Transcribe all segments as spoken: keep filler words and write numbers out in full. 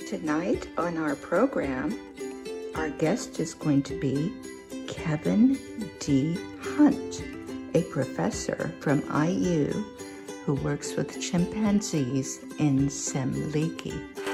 Tonight on our program, our guest is going to be Kevin D. Hunt, a professor from I U who works with chimpanzees in Semliki.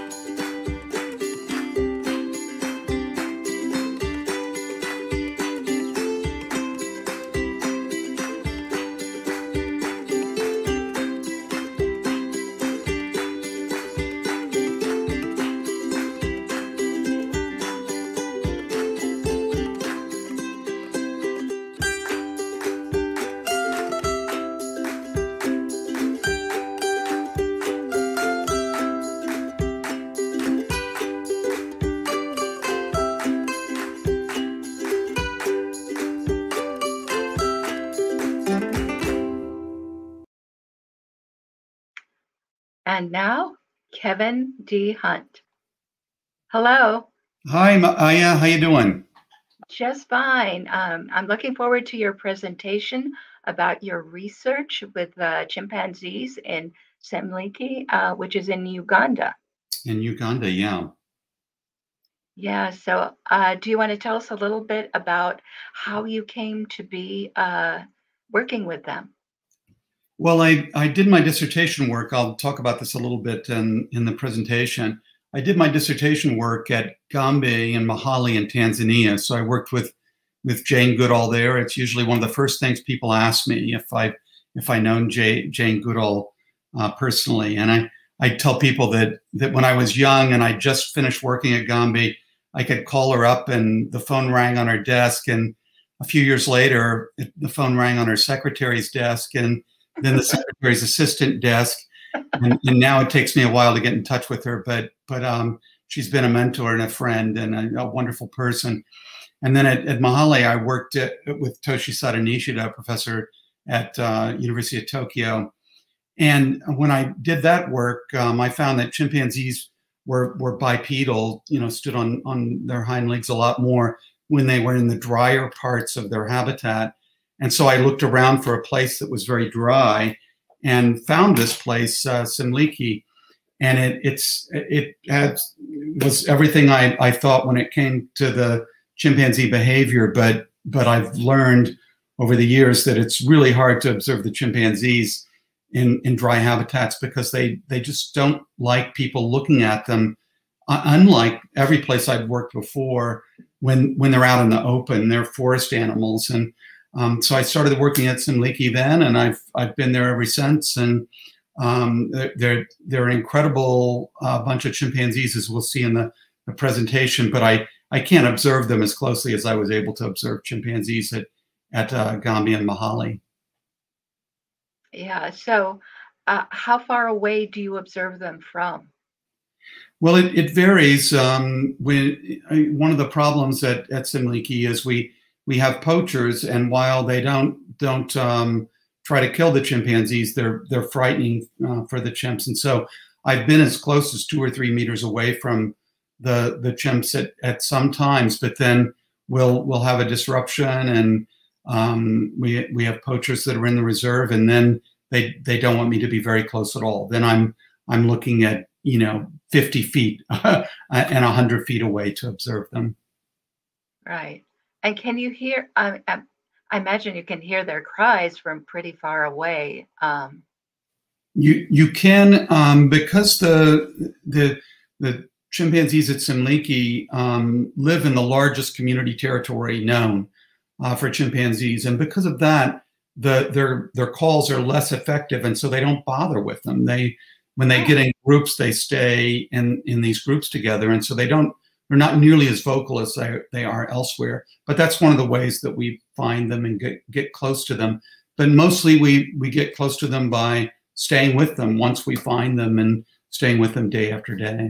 And now, Kevin D. Hunt. Hello. Hi, Maya. How you doing? Just fine. Um, I'm looking forward to your presentation about your research with uh, chimpanzees in Semliki, uh, which is in Uganda. In Uganda, yeah. Yeah. So, uh, do you want to tell us a little bit about how you came to be uh, working with them? Well, I, I did my dissertation work. I'll talk about this a little bit in, in the presentation. I did my dissertation work at Gombe and Mahali in Tanzania. So I worked with, with Jane Goodall there. It's usually one of the first things people ask me if I if I known Jay, Jane Goodall uh, personally. And I, I tell people that, that when I was young and I just finished working at Gombe, I could call her up and the phone rang on her desk. And a few years later, it, the phone rang on her secretary's desk. And then the secretary's assistant desk, and, and now it takes me a while to get in touch with her, but but um, she's been a mentor and a friend and a, a wonderful person. And then at, at Mahale, I worked at, with Toshi Sadanishida, a professor at uh, University of Tokyo. And when I did that work, um, I found that chimpanzees were were bipedal, you know, stood on on their hind legs a lot more when they were in the drier parts of their habitat. And so I looked around for a place that was very dry and found this place, uh, Semliki. And it, it's, it had, was everything I, I thought when it came to the chimpanzee behavior, but, but I've learned over the years that it's really hard to observe the chimpanzees in, in dry habitats because they, they just don't like people looking at them. Uh, unlike every place I'd worked before, when, when they're out in the open, they're forest animals. And Um, so I started working at Semliki then, and I've I've been there ever since. And um, they're they're an incredible uh, bunch of chimpanzees, as we'll see in the, the presentation. But I I can't observe them as closely as I was able to observe chimpanzees at at uh, Gombe and Mahale. Yeah. So, uh, how far away do you observe them from? Well, it it varies. Um, when one of the problems at at Semliki is we. We have poachers, and while they don't don't um, try to kill the chimpanzees, they're they're frightening uh, for the chimps. And so I've been as close as two or three meters away from the the chimps at, at some times, but then we'll we'll have a disruption, and um, we we have poachers that are in the reserve, and then they they don't want me to be very close at all. Then I'm I'm looking at you know fifty feet and one hundred feet away to observe them. Right. And can you hear, I, I, I imagine you can hear their cries from pretty far away. Um, you you can, um, because the, the, the chimpanzees at Semliki um, live in the largest community territory known uh, for chimpanzees. And because of that, the, their, their calls are less effective. And so they don't bother with them. They, when they get in groups, they stay in, in these groups together. And so they don't, they're not nearly as vocal as they, they are elsewhere. But that's one of the ways that we find them and get, get close to them. But mostly we, we get close to them by staying with them once we find them and staying with them day after day.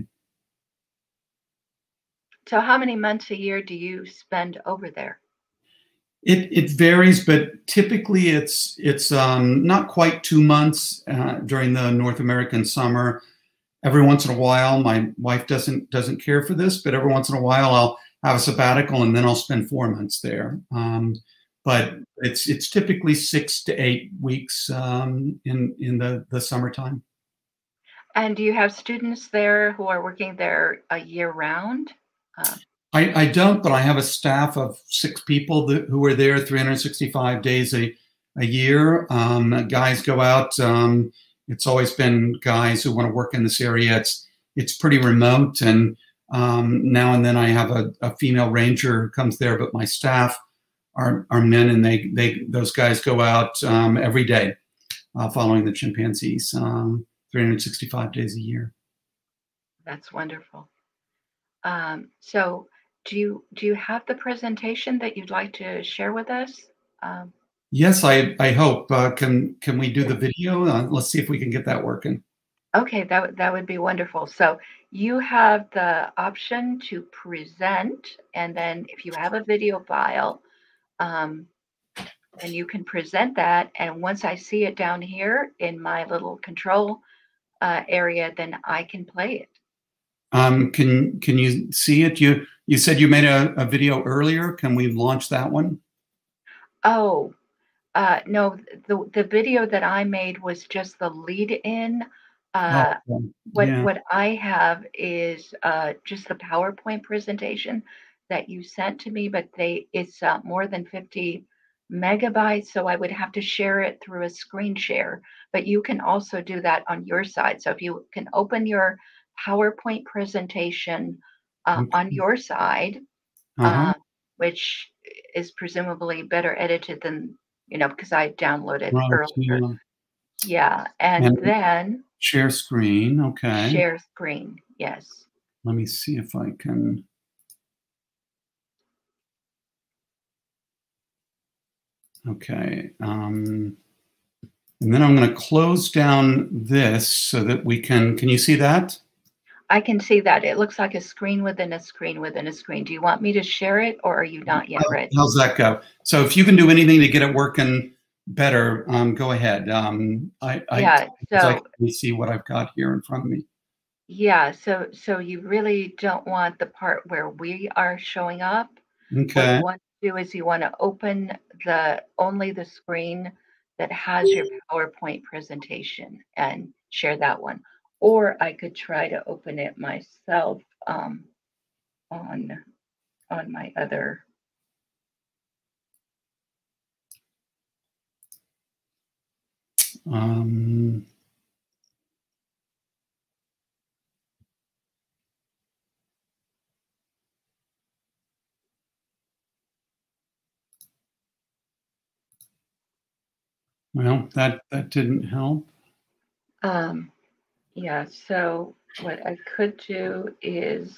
So how many months a year do you spend over there? It, it varies, but typically it's, it's um, not quite two months uh, during the North American summer. Every once in a while, my wife doesn't doesn't care for this, but every once in a while I'll have a sabbatical and then I'll spend four months there. Um, but it's it's typically six to eight weeks um, in in the the summertime. And do you have students there who are working there a year round? Uh, I, I don't, but I have a staff of six people that, who are there three hundred sixty-five days a, a year. Um, guys go out. Um, it's always been guys who want to work in this area. It's it's pretty remote, and um, now and then I have a, a female ranger who comes there, but my staff are, are men, and they they those guys go out um, every day uh, following the chimpanzees, um, three hundred sixty-five days a year. that's wonderful. Um, so do you do you have the presentation that you'd like to share with us? Um, Yes, I I hope. Uh, can can we do the video? Uh, let's see if we can get that working. okay, that would that would be wonderful. So you have the option to present, and then if you have a video file, um, and you can present that. And once I see it down here in my little control uh, area, then I can play it. Um, can can you see it? You you said you made a, a video earlier. Can we launch that one? Oh, uh, no, the the video that I made was just the lead in. Oh, Uh, what yeah. what I have is uh, just the PowerPoint presentation that you sent to me, but they it's uh, more than fifty megabytes, so I would have to share it through a screen share. But you can also do that on your side. So if you can open your PowerPoint presentation uh, on Okay. your side, Uh-huh. uh, which is presumably better edited than, you know, because I downloaded Right. earlier. Yeah. Yeah, and And then share screen. Okay. share screen. Yes. Let me see if I can. Okay. Um, and then I'm going to close down this so that we can. Can you see that? I can see that. It looks like a screen within a screen within a screen. Do you want me to share it, or are you not yet ready? How's that go? So if you can do anything to get it working better, um, go ahead. Um, I, I, Yeah, I so can see what I've got here in front of me. yeah, so so you really don't want the part where we are showing up. What Okay. you want to do is you want to open the only the screen that has your PowerPoint presentation and share that one. Or I could try to open it myself um, on on my other. Um, well, that that didn't help. Um, yeah, so what I could do is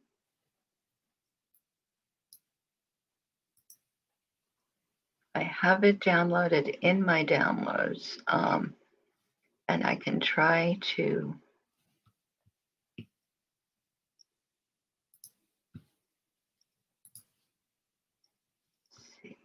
I have it downloaded in my downloads, um, and I can try to. See.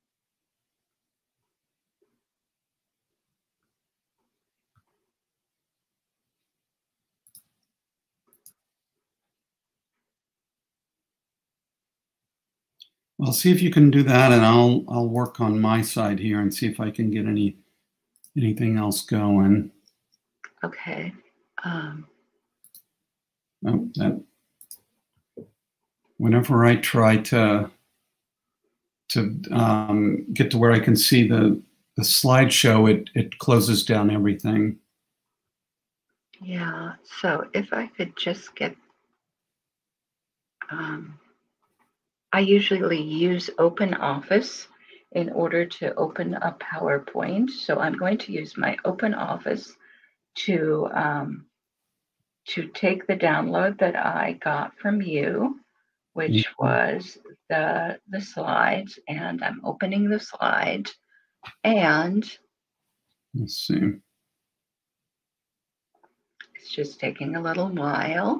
Well, see if you can do that, and I'll I'll work on my side here and see if I can get any anything else going. Okay. Um, Oh, that whenever I try to to um, get to where I can see the the slideshow, it it closes down everything. yeah, so if I could just get, um, I usually use Open Office in order to open a PowerPoint. So I'm going to use my Open Office to um, to take the download that I got from you, which was the the slides, and I'm opening the slides, and Let's see. it's just taking a little while.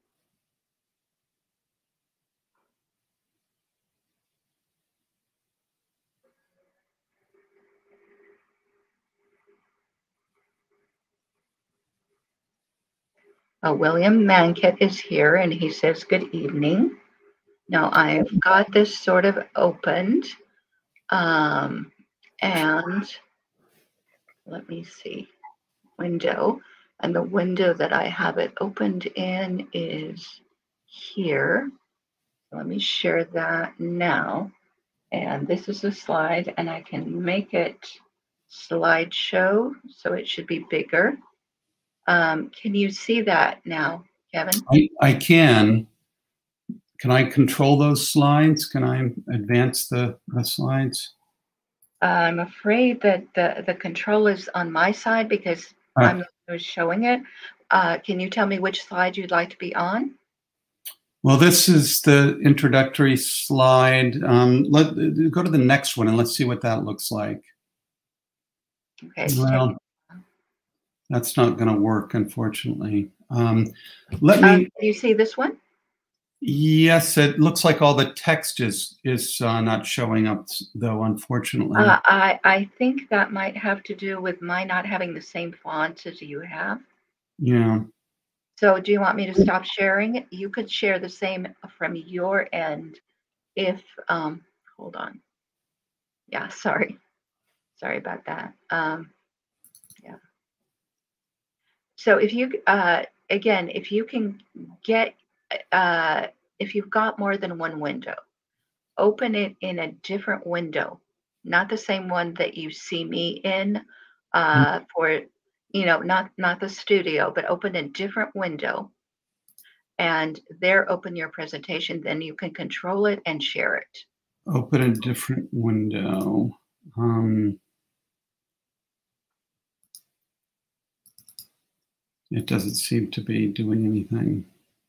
Uh, William Mankett is here, and he says, good evening. Now I've got this sort of opened, um, and let me see, window. And the window that I have it opened in is here. Let me share that now. And this is a slide, and I can make it slideshow, so it should be bigger. Um, can you see that now, Kevin? I, I can. Can I control those slides? Can I advance the, the slides? Uh, I'm afraid that the, the control is on my side because Uh, I'm the one who's showing it. Uh, can you tell me which slide you'd like to be on? Well, this is the introductory slide. Um, let go to the next one and let's see what that looks like. Okay. Well, that's not going to work, unfortunately. Um, let Uh, me. can you see this one? Yes, it looks like all the text is is uh, not showing up, though, unfortunately. Uh, I I think that might have to do with my not having the same font as you have. Yeah. So do you want me to stop sharing? You could share the same from your end if, um, hold on. Yeah, sorry. Sorry about that. Um, yeah. So if you, uh, again, if you can get, uh, if you've got more than one window, open it in a different window, not the same one that you see me in uh, for, you know, not, not the studio, but open a different window. And there open your presentation, then you can control it and share it. Open a different window. Um, it doesn't seem to be doing anything.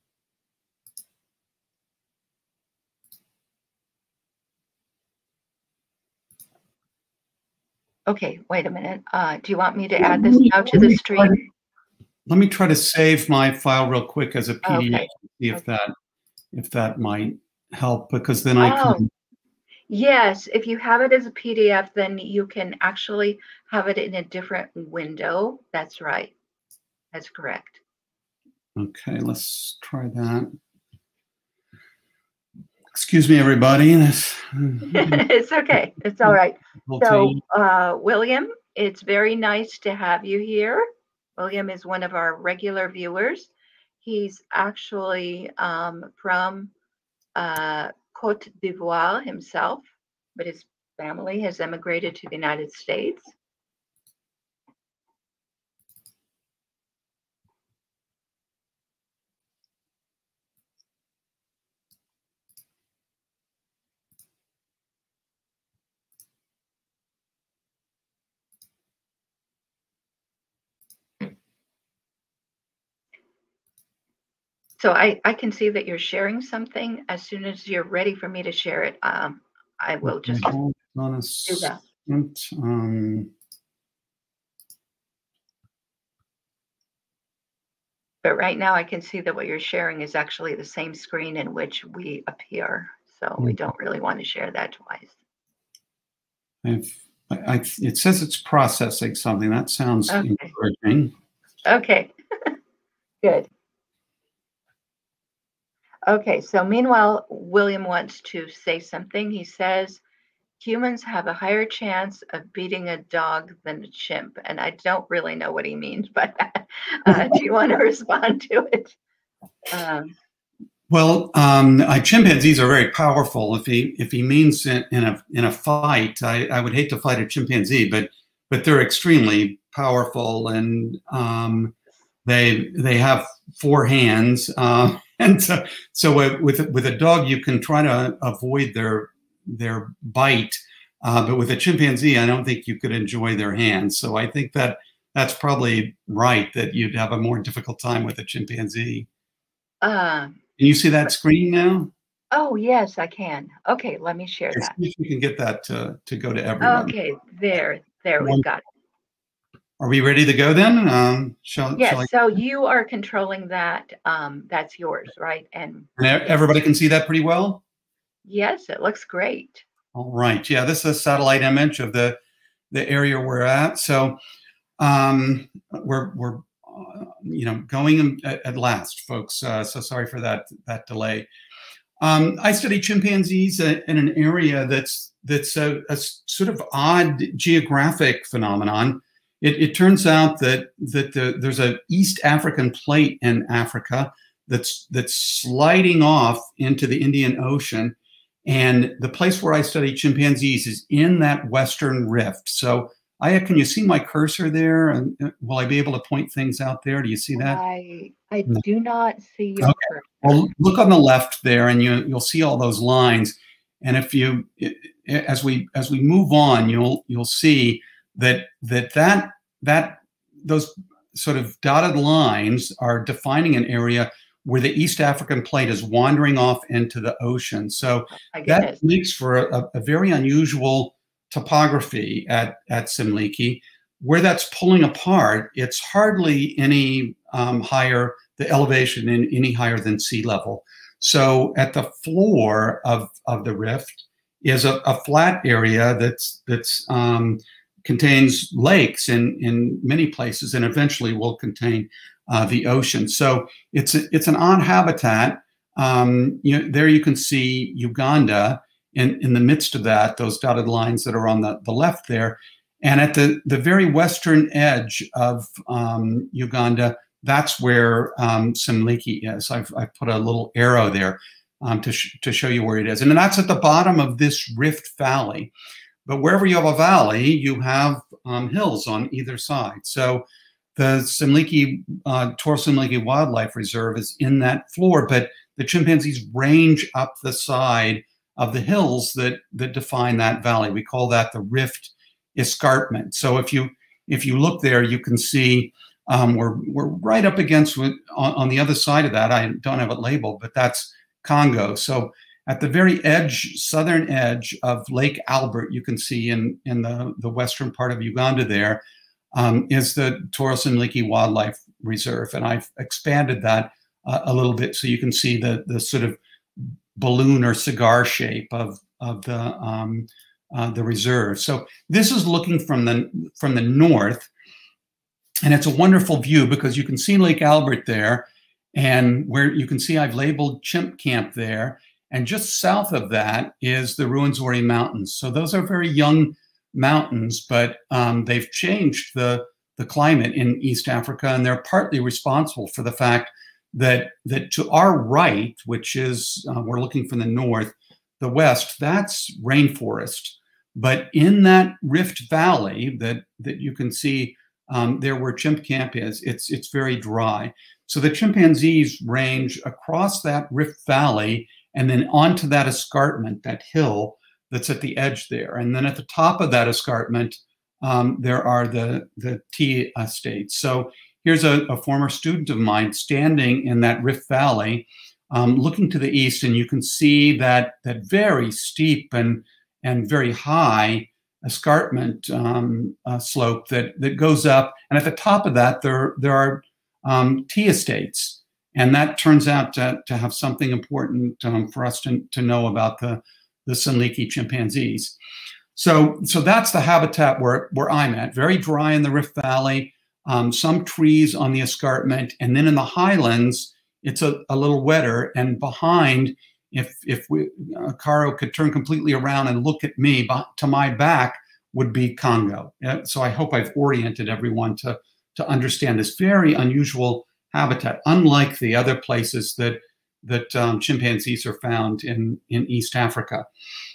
Okay, wait a minute. Uh, do you want me to add this now to the stream? Let me try to save my file real quick as a P D F Okay. to see if Okay. that if that might help, because then I Oh, can. yes, if you have it as a P D F, then you can actually have it in a different window. That's right. That's correct. Okay, let's try that. Excuse me, everybody. It's okay. It's all right. So, uh, William, it's very nice to have you here. William is one of our regular viewers. He's actually um, from uh, Côte d'Ivoire himself, but his family has emigrated to the United States. So I, I can see that you're sharing something. As soon as you're ready for me to share it, um, I will just Hold on a do that. second. Um, But right now I can see that what you're sharing is actually the same screen in which we appear. So we don't really want to share that twice. I've, I, I, it says it's processing something. That sounds Okay. encouraging. Okay, good. Okay, so meanwhile, William wants to say something. He says, humans have a higher chance of beating a dog than a chimp. And I don't really know what he means by that. Uh, do you want to respond to it? Um, Well, um, uh, chimpanzees are very powerful. If he if he means in, in a in a fight, I, I would hate to fight a chimpanzee, but but they're extremely powerful, and um, they they have four hands, uh, and so, so with with a dog you can try to avoid their their bite, uh, but with a chimpanzee, I don't think you could enjoy their hands. So I think that that's probably right, that you'd have a more difficult time with a chimpanzee. uh, Can you see that screen now? oh, yes, I can. Okay, let me share Let's that. see if we can get that to, to go to everyone. Okay, there, there, we've got it. Are we ready to go then? Um, shall, Yes, shall I? so you are controlling that. Um, that's yours, right? And And everybody can see that pretty well? yes, it looks great. All right. Yeah, this is a satellite image of the, the area we're at. So um, we're, we're uh, you know, going at, at last, folks. Uh, so sorry for that, that delay. Um, I study chimpanzees in an area that's, that's a, a sort of odd geographic phenomenon. it, it turns out that that the, there's a East African plate in Africa that's that's sliding off into the Indian Ocean, and the place where I study chimpanzees is in that western rift. So, Aya, can you see my cursor there? And will I be able to point things out there? Do you see that? I I do not see your okay. cursor. Well, look on the left there, and you you'll see all those lines. And if you, as we as we move on, you'll you'll see that that that that those sort of dotted lines are defining an area where the East African plate is wandering off into the ocean. So that makes for a, a very unusual topography at at Semliki. Where that's pulling apart, it's hardly any um, higher, the elevation in any higher than sea level. So at the floor of, of the rift is a, a flat area that's that's um, contains lakes in, in many places, and eventually will contain uh, the ocean. So it's a, it's an odd habitat. Um, you know, there you can see Uganda in, in the midst of that, those dotted lines that are on the, the left there. And at the, the very western edge of um, Uganda, that's where um, Semliki is. I've, I've put a little arrow there um, to, sh to show you where it is. And then that's at the bottom of this rift valley. But wherever you have a valley, you have um, hills on either side. So the Semliki, uh, Toro Semliki Wildlife Reserve is in that floor, but the chimpanzees range up the side of the hills that, that define that valley. We call that the rift escarpment. So if you if you look there, you can see um, we're we're right up against on, on the other side of that. I don't have it labeled, but that's Congo. So at the very edge, southern edge of Lake Albert, you can see in in the the western part of Uganda there um, is the Toro Semliki Wildlife Reserve, and I've expanded that uh, a little bit so you can see the the sort of balloon or cigar shape of of the um, Uh, the reserve. So this is looking from the from the north, and it's a wonderful view because you can see Lake Albert there, and where you can see I've labeled Chimp Camp there, and just south of that is the Ruwenzori Mountains. So those are very young mountains, but um, they've changed the the climate in East Africa, and they're partly responsible for the fact that that to our right, which is uh, we're looking from the north, the west, that's rainforest. But in that rift valley that that you can see um, there where Chimp Camp is, it's it's very dry. So the chimpanzees range across that rift valley and then onto that escarpment, that hill that's at the edge there. And then at the top of that escarpment, um, there are the the tea estates. So here's a, a former student of mine standing in that rift valley, um, looking to the east, and you can see that that very steep and and very high escarpment um, uh, slope that that goes up, and at the top of that there there are um, tea estates, and that turns out to, to have something important um, for us to, to know about the the Semliki chimpanzees. So so that's the habitat where where I'm at. Very dry in the Rift Valley, um, some trees on the escarpment, and then in the highlands it's a, a little wetter, and behind. If if we, uh, Caro could turn completely around and look at me, to my back would be Congo. Uh, so I hope I've oriented everyone to, to understand this very unusual habitat, unlike the other places that, that um, chimpanzees are found in, in East Africa.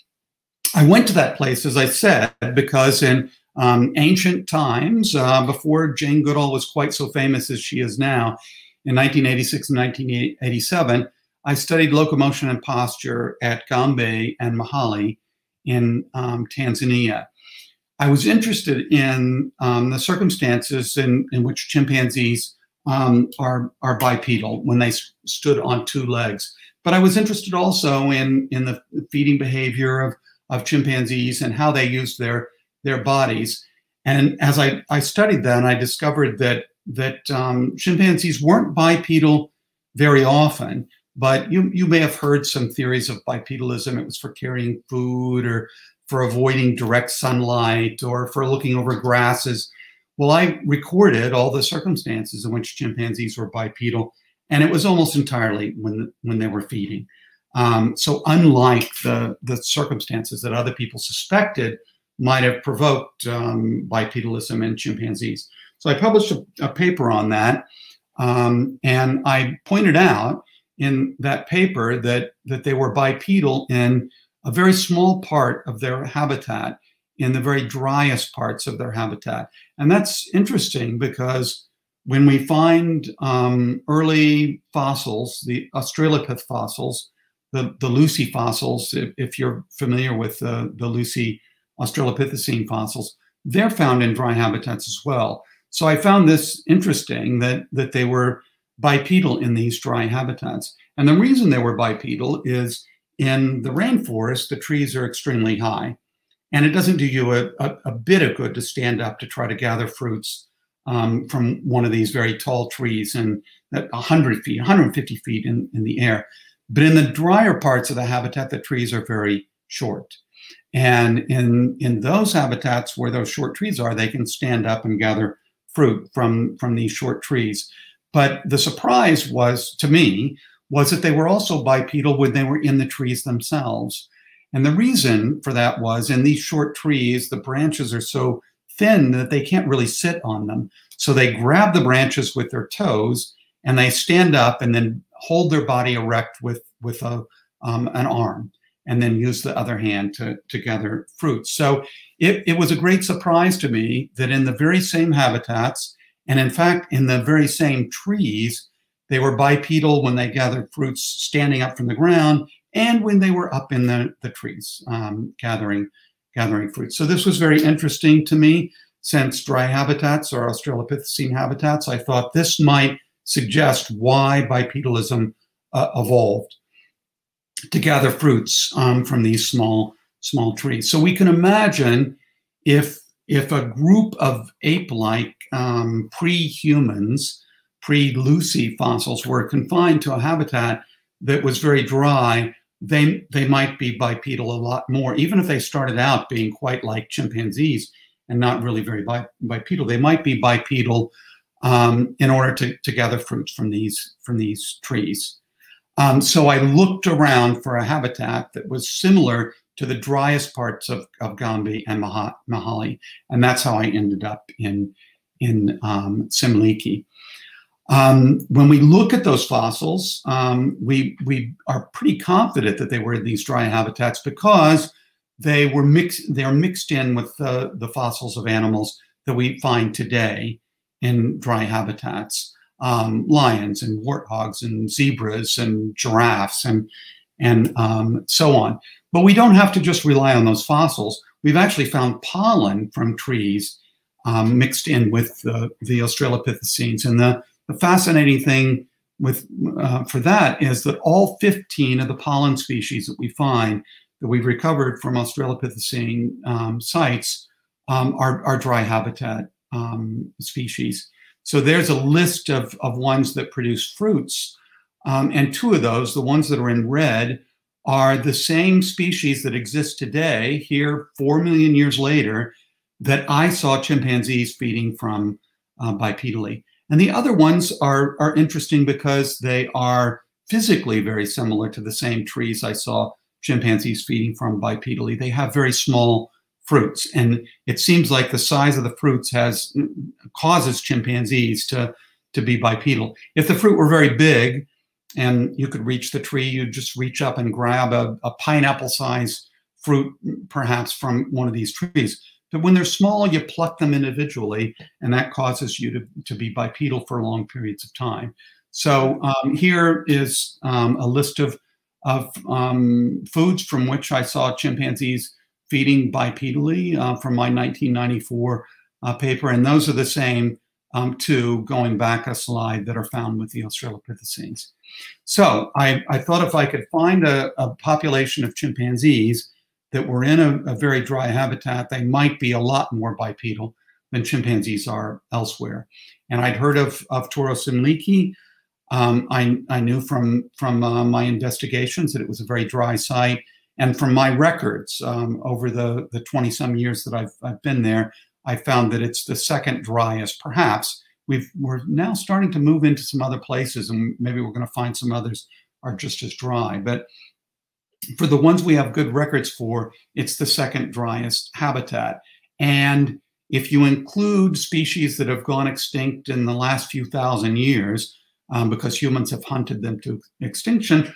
I went to that place, as I said, because in um, ancient times, uh, before Jane Goodall was quite so famous as she is now, in nineteen eighty-six and nineteen eighty-seven, I studied locomotion and posture at Gombe and Mahali in um, Tanzania. I was interested in um, the circumstances in, in which chimpanzees um, are, are bipedal when they stood on two legs. But I was interested also in, in the feeding behavior of, of chimpanzees and how they use their, their bodies. And as I, I studied that, I discovered that, that um, chimpanzees weren't bipedal very often. But you, you may have heard some theories of bipedalism. It was for carrying food or for avoiding direct sunlight or for looking over grasses. Well, I recorded all the circumstances in which chimpanzees were bipedal, and it was almost entirely when, when they were feeding. Um, so unlike the, the circumstances that other people suspected might have provoked um, bipedalism in chimpanzees. So I published a, a paper on that, um, and I pointed out in that paper that, that they were bipedal in a very small part of their habitat, in the very driest parts of their habitat. And that's interesting because when we find um, early fossils, the Australopith fossils, the, the Lucy fossils, if, if you're familiar with the, the Lucy australopithecine fossils, they're found in dry habitats as well. So I found this interesting that, that they were bipedal in these dry habitats. And the reason they were bipedal is in the rainforest, the trees are extremely high. And it doesn't do you a, a, a bit of good to stand up to try to gather fruits um, from one of these very tall trees and at one hundred feet, one hundred fifty feet in, in the air. But in the drier parts of the habitat, the trees are very short. And in, in those habitats where those short trees are, they can stand up and gather fruit from, from these short trees. But the surprise was, to me, was that they were also bipedal when they were in the trees themselves. And the reason for that was in these short trees, the branches are so thin that they can't really sit on them. So they grab the branches with their toes and they stand up and then hold their body erect with, with a, um, an arm, and then use the other hand to, to gather fruits. So it, it was a great surprise to me that in the very same habitats, and in fact, in the very same trees, they were bipedal when they gathered fruits standing up from the ground and when they were up in the, the trees um, gathering, gathering fruit. So this was very interesting to me. Since dry habitats are Australopithecine habitats, I thought this might suggest why bipedalism uh, evolved to gather fruits um, from these small, small trees. So we can imagine if, if a group of ape-like um, pre-humans, pre-Lucy fossils were confined to a habitat that was very dry, they, they might be bipedal a lot more. Even if they started out being quite like chimpanzees and not really very bipedal, they might be bipedal um, in order to, to gather fruits from these, from these trees. Um, so I looked around for a habitat that was similar to the driest parts of, of Gombe and Mahali, and that's how I ended up in, in um, Semliki. Um, when we look at those fossils, um, we, we are pretty confident that they were in these dry habitats because they were mixed, they are mixed in with the, the fossils of animals that we find today in dry habitats. Um, lions and warthogs and zebras and giraffes and, and um, so on. But we don't have to just rely on those fossils. We've actually found pollen from trees um, mixed in with the, the Australopithecines. And the, the fascinating thing with, uh, for that is that all fifteen of the pollen species that we find that we've recovered from Australopithecine um, sites um, are, are dry habitat um, species. So there's a list of, of ones that produce fruits. Um, and two of those, the ones that are in red, are the same species that exist today, here four million years later, that I saw chimpanzees feeding from uh, bipedally. And the other ones are, are interesting because they are physically very similar to the same trees I saw chimpanzees feeding from bipedally. They have very small fruits, and it seems like the size of the fruits has causes chimpanzees to to be bipedal. If the fruit were very big and you could reach the tree, you'd just reach up and grab a, a pineapple-sized fruit perhaps from one of these trees. But when they're small, you pluck them individually, and that causes you to, to be bipedal for long periods of time. So um, here is um, a list of, of um, foods from which I saw chimpanzees feeding bipedally uh, from my nineteen ninety-four uh, paper. And those are the same um, two, going back a slide, that are found with the Australopithecines. So I, I thought if I could find a, a population of chimpanzees that were in a, a very dry habitat, they might be a lot more bipedal than chimpanzees are elsewhere. And I'd heard of, of Semliki. Um, I, I knew from, from uh, my investigations that it was a very dry site. And from my records um, over the, the twenty some years that I've, I've been there, I found that it's the second driest, perhaps. We've, we're now starting to move into some other places, and maybe we're going to find some others are just as dry. But for the ones we have good records for, it's the second driest habitat. And if you include species that have gone extinct in the last few thousand years, um, because humans have hunted them to extinction,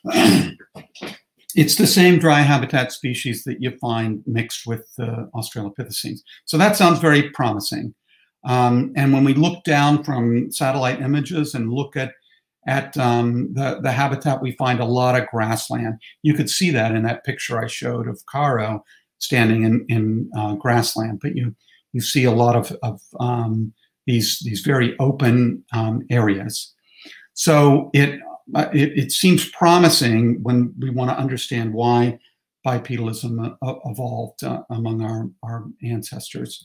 it's the same dry habitat species that you find mixed with uh, australopithecines. So that sounds very promising. Um, and when we look down from satellite images and look at at um, the, the habitat, we find a lot of grassland. You could see that in that picture I showed of Caro standing in, in uh, grassland, but you you see a lot of, of um, these, these very open um, areas. So it, uh, it, it seems promising when we want to understand why bipedalism uh, evolved uh, among our, our ancestors.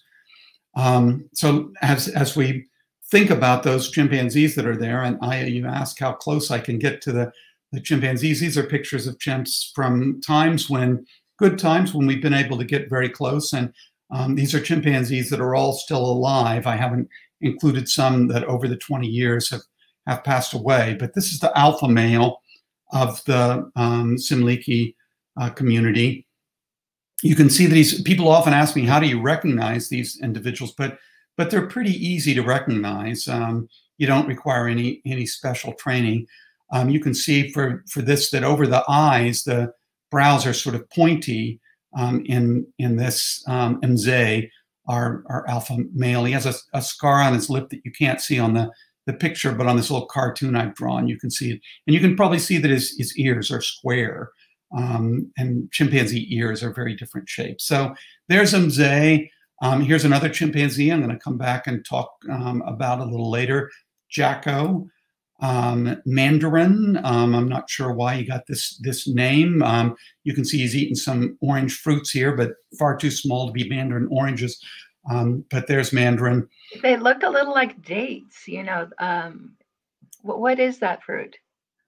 Um, so as, as we think about those chimpanzees that are there, and I, you ask how close I can get to the, the chimpanzees. These are pictures of chimps from times when, good times when we've been able to get very close. And um, these are chimpanzees that are all still alive. I haven't included some that over the twenty years have, have passed away, but this is the alpha male of the um, Semliki uh, community. You can see that he's, people often ask me, how do you recognize these individuals? But but they're pretty easy to recognize. Um, you don't require any any special training. Um, you can see for, for this that over the eyes, the brows are sort of pointy um, in, in this um, Mzee, our, our alpha male. He has a, a scar on his lip that you can't see on the, the picture, but on this little cartoon I've drawn, you can see it. And you can probably see that his, his ears are square. Um, and chimpanzee ears are very different shapes. So there's Mzee. Um, here's another chimpanzee I'm going to come back and talk um, about a little later. Jacko, um, Mandarin. Um, I'm not sure why he got this, this name. Um, you can see he's eating some orange fruits here, but far too small to be Mandarin oranges. Um, but there's Mandarin. They look a little like dates, you know. Um, what, what is that fruit?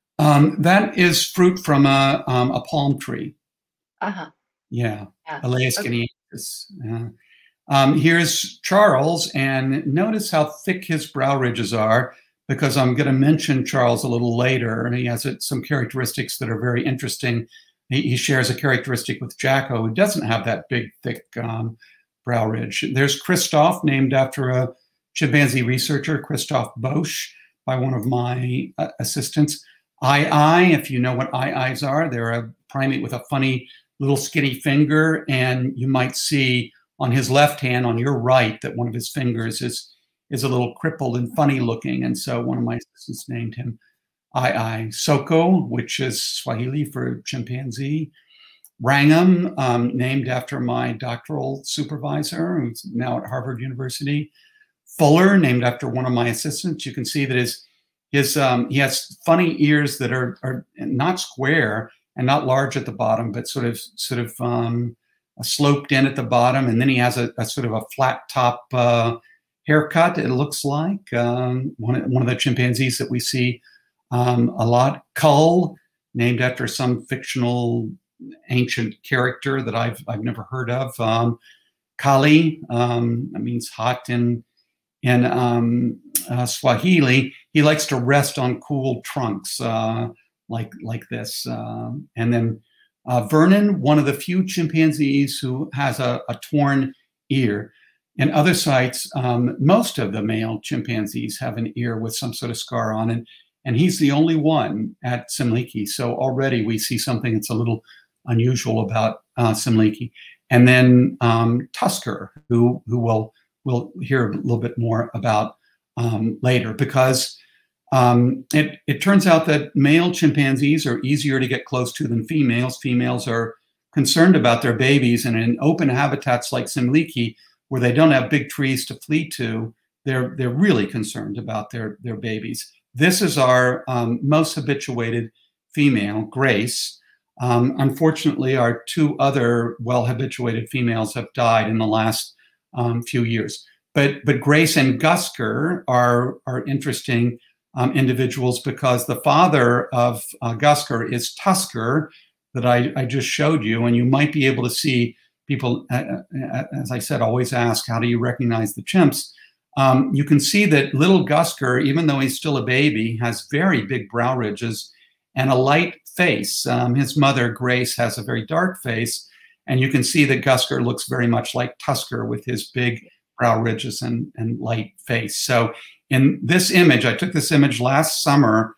Um, that is fruit from a, um, a palm tree. Uh-huh. Yeah, Yeah. Elaeus Okay. guineatus. Yeah. Um, here's Charles, and notice how thick his brow ridges are, because I'm going to mention Charles a little later, and he has uh, some characteristics that are very interesting. He, he shares a characteristic with Jacko, who doesn't have that big, thick um, brow ridge. There's Christoph, named after a chimpanzee researcher, Christoph Bosch, by one of my uh, assistants. Eye-eye, if you know what eye-eyes are, they're a primate with a funny little skinny finger, and you might see on his left hand, on your right, that one of his fingers is, is a little crippled and funny looking. And so one of my assistants named him Eye-eye. Soko, which is Swahili for chimpanzee. Wrangham, um, named after my doctoral supervisor, who's now at Harvard University. Fuller, named after one of my assistants. You can see that his, his um, he has funny ears that are, are not square and not large at the bottom, but sort of, sort of, um, sloped in at the bottom, and then he has a, a sort of a flat top uh, haircut, it looks like. Um, one, one of the chimpanzees that we see um, a lot. Kull, named after some fictional ancient character that I've, I've never heard of. Um, Kali, um, that means hot in, in um, uh, Swahili. He likes to rest on cool trunks uh, like, like this. Uh, and then Uh, Vernon, one of the few chimpanzees who has a, a torn ear. In other sites, um, most of the male chimpanzees have an ear with some sort of scar on it, and he's the only one at Semliki. So already we see something that's a little unusual about uh, Semliki. And then um, Tusker, who, who we'll, we'll hear a little bit more about um, later, because Um, it, it turns out that male chimpanzees are easier to get close to than females. Females are concerned about their babies, and in open habitats like Semliki, where they don't have big trees to flee to, they're, they're really concerned about their, their babies. This is our um, most habituated female, Grace. Um, unfortunately, our two other well-habituated females have died in the last um, few years. But, but Grace and Gusker are, are interesting Um, individuals, because the father of uh, Gusker is Tusker, that I, I just showed you. And you might be able to see people, uh, as I said, always ask, how do you recognize the chimps? Um, you can see that little Gusker, even though he's still a baby, has very big brow ridges and a light face. Um, his mother, Grace, has a very dark face, and you can see that Gusker looks very much like Tusker with his big brow ridges and, and light face. So in this image, I took this image last summer,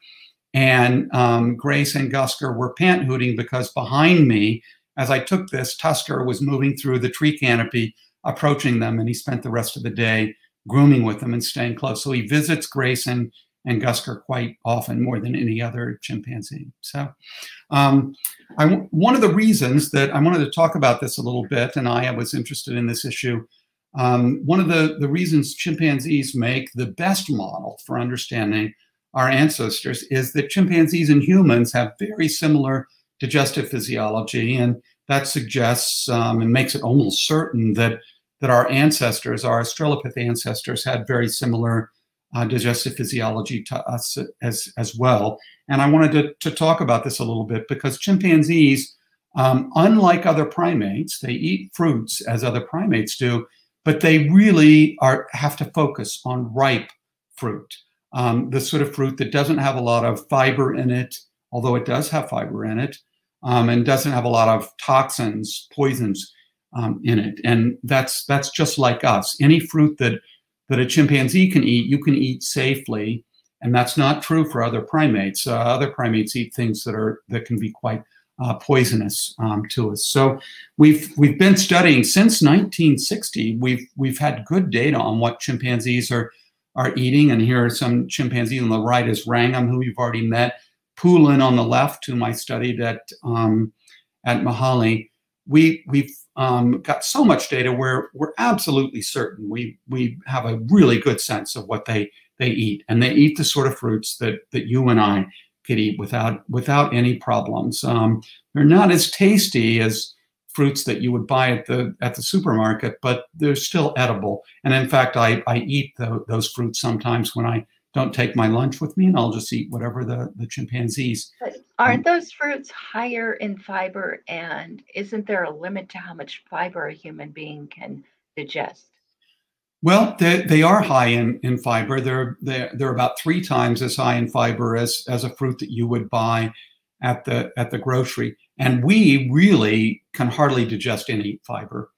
and um, Grace and Gusker were pant hooting because behind me, as I took this, Tusker was moving through the tree canopy, approaching them, and he spent the rest of the day grooming with them and staying close. So he visits Grace and, and Gusker quite often, more than any other chimpanzee. So um, I, one of the reasons that I wanted to talk about this a little bit, and I was interested in this issue, um, one of the, the reasons chimpanzees make the best model for understanding our ancestors is that chimpanzees and humans have very similar digestive physiology, and that suggests um, and makes it almost certain that that our ancestors, our australopith ancestors, had very similar uh, digestive physiology to us as as well. And I wanted to, to talk about this a little bit because chimpanzees, um, unlike other primates, they eat fruits as other primates do, but they really are have to focus on ripe fruit, um, the sort of fruit that doesn't have a lot of fiber in it, although it does have fiber in it. Um, and doesn't have a lot of toxins, poisons um, in it. And that's that's just like us. Any fruit that, that a chimpanzee can eat, you can eat safely. And that's not true for other primates. Uh, other primates eat things that are that can be quite uh, poisonous um, to us. So we've we've been studying since nineteen sixty. We've we've had good data on what chimpanzees are are eating. And here are some chimpanzees. On the right is Wrangham, who you've already met. Poulin on the left, whom I studied at um, at Mahali. We we've um, got so much data where we're absolutely certain we we have a really good sense of what they they eat, and they eat the sort of fruits that that you and I could eat without without any problems. Um, they're not as tasty as fruits that you would buy at the at the supermarket, but they're still edible. And in fact, I I eat the, those fruits sometimes when I don't take my lunch with me, and I'll just eat whatever the, the chimpanzees. But aren't those fruits higher in fiber? And isn't there a limit to how much fiber a human being can digest? Well, they, they are high in, in fiber. They're, they're, they're about three times as high in fiber as, as a fruit that you would buy at the, at the grocery. And we really can hardly digest any fiber.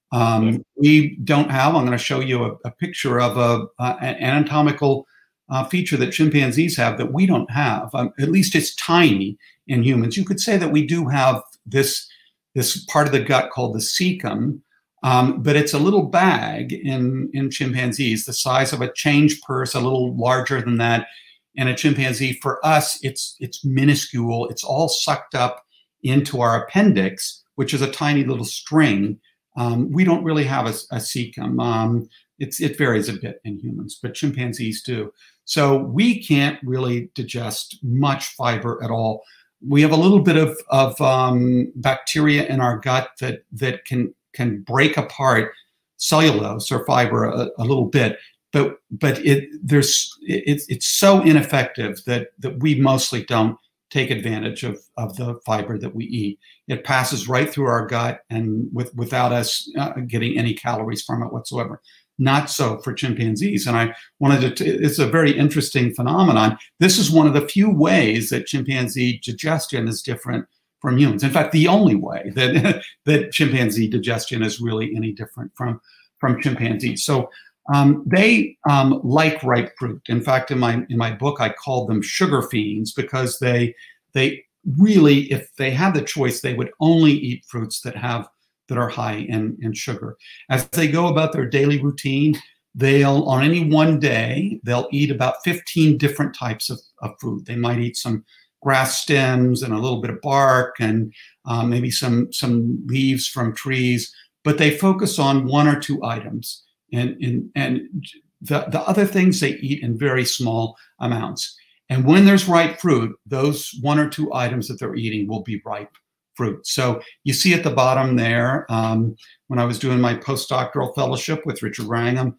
Um, we don't have, I'm going to show you a, a picture of a, uh, an anatomical Uh, feature that chimpanzees have that we don't have. Um, at least it's tiny in humans. You could say that we do have this, this part of the gut called the cecum, um, but it's a little bag in, in chimpanzees, the size of a change purse, a little larger than that. In a chimpanzee, for us, it's, it's minuscule. It's all sucked up into our appendix, which is a tiny little string. Um, we don't really have a, a cecum. Um, it's, it varies a bit in humans, but chimpanzees do. So we can't really digest much fiber at all. We have a little bit of, of um, bacteria in our gut that, that can, can break apart cellulose or fiber a, a little bit, but, but it, there's, it, it's so ineffective that, that we mostly don't take advantage of, of the fiber that we eat. It passes right through our gut and with, without us uh, getting any calories from it whatsoever. Not so for chimpanzees. And I wanted to, it's a very interesting phenomenon. This is one of the few ways that chimpanzee digestion is different from humans. In fact, the only way that, that chimpanzee digestion is really any different from, from chimpanzees. So um, they um, like ripe fruit. In fact, in my, in my book, I called them sugar fiends because they, they really, if they had the choice, they would only eat fruits that have that are high in, in sugar. As they go about their daily routine, they'll, on any one day, they'll eat about fifteen different types of, of food. They might eat some grass stems and a little bit of bark and um, maybe some, some leaves from trees, but they focus on one or two items. And, and, and the, the other things they eat in very small amounts. And when there's ripe fruit, those one or two items that they're eating will be ripe fruit. So you see at the bottom there, um, when I was doing my postdoctoral fellowship with Richard Wrangham,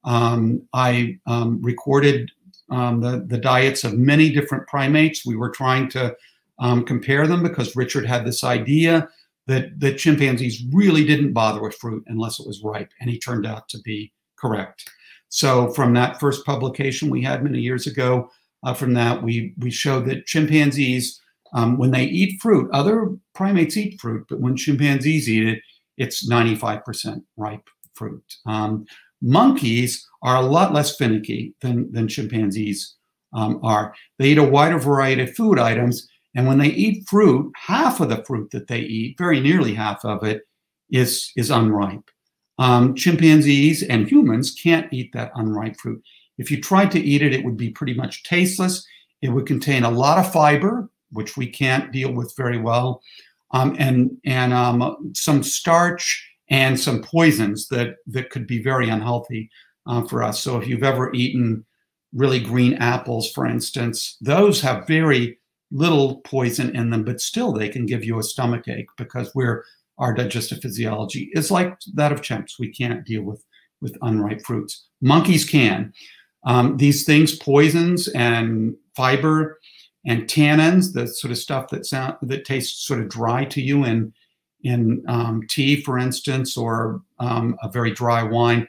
um, I um, recorded um, the, the diets of many different primates. We were trying to um, compare them because Richard had this idea that, that chimpanzees really didn't bother with fruit unless it was ripe, and he turned out to be correct. So from that first publication we had many years ago, uh, from that we, we showed that chimpanzees Um, when they eat fruit, other primates eat fruit, but when chimpanzees eat it, it's ninety-five percent ripe fruit. Um, monkeys are a lot less finicky than, than chimpanzees um, are. They eat a wider variety of food items, and when they eat fruit, half of the fruit that they eat, very nearly half of it, is, is unripe. Um, chimpanzees and humans can't eat that unripe fruit. If you tried to eat it, it would be pretty much tasteless. It would contain a lot of fiber, which we can't deal with very well, um, and, and um, some starch and some poisons that, that could be very unhealthy uh, for us. So if you've ever eaten really green apples, for instance, those have very little poison in them, but still they can give you a stomach ache because we're, our digestive physiology is like that of chimps. We can't deal with, with unripe fruits. Monkeys can. Um, these things, poisons and fiber and tannins, the sort of stuff that sound, that tastes sort of dry to you in, in um, tea, for instance, or um, a very dry wine,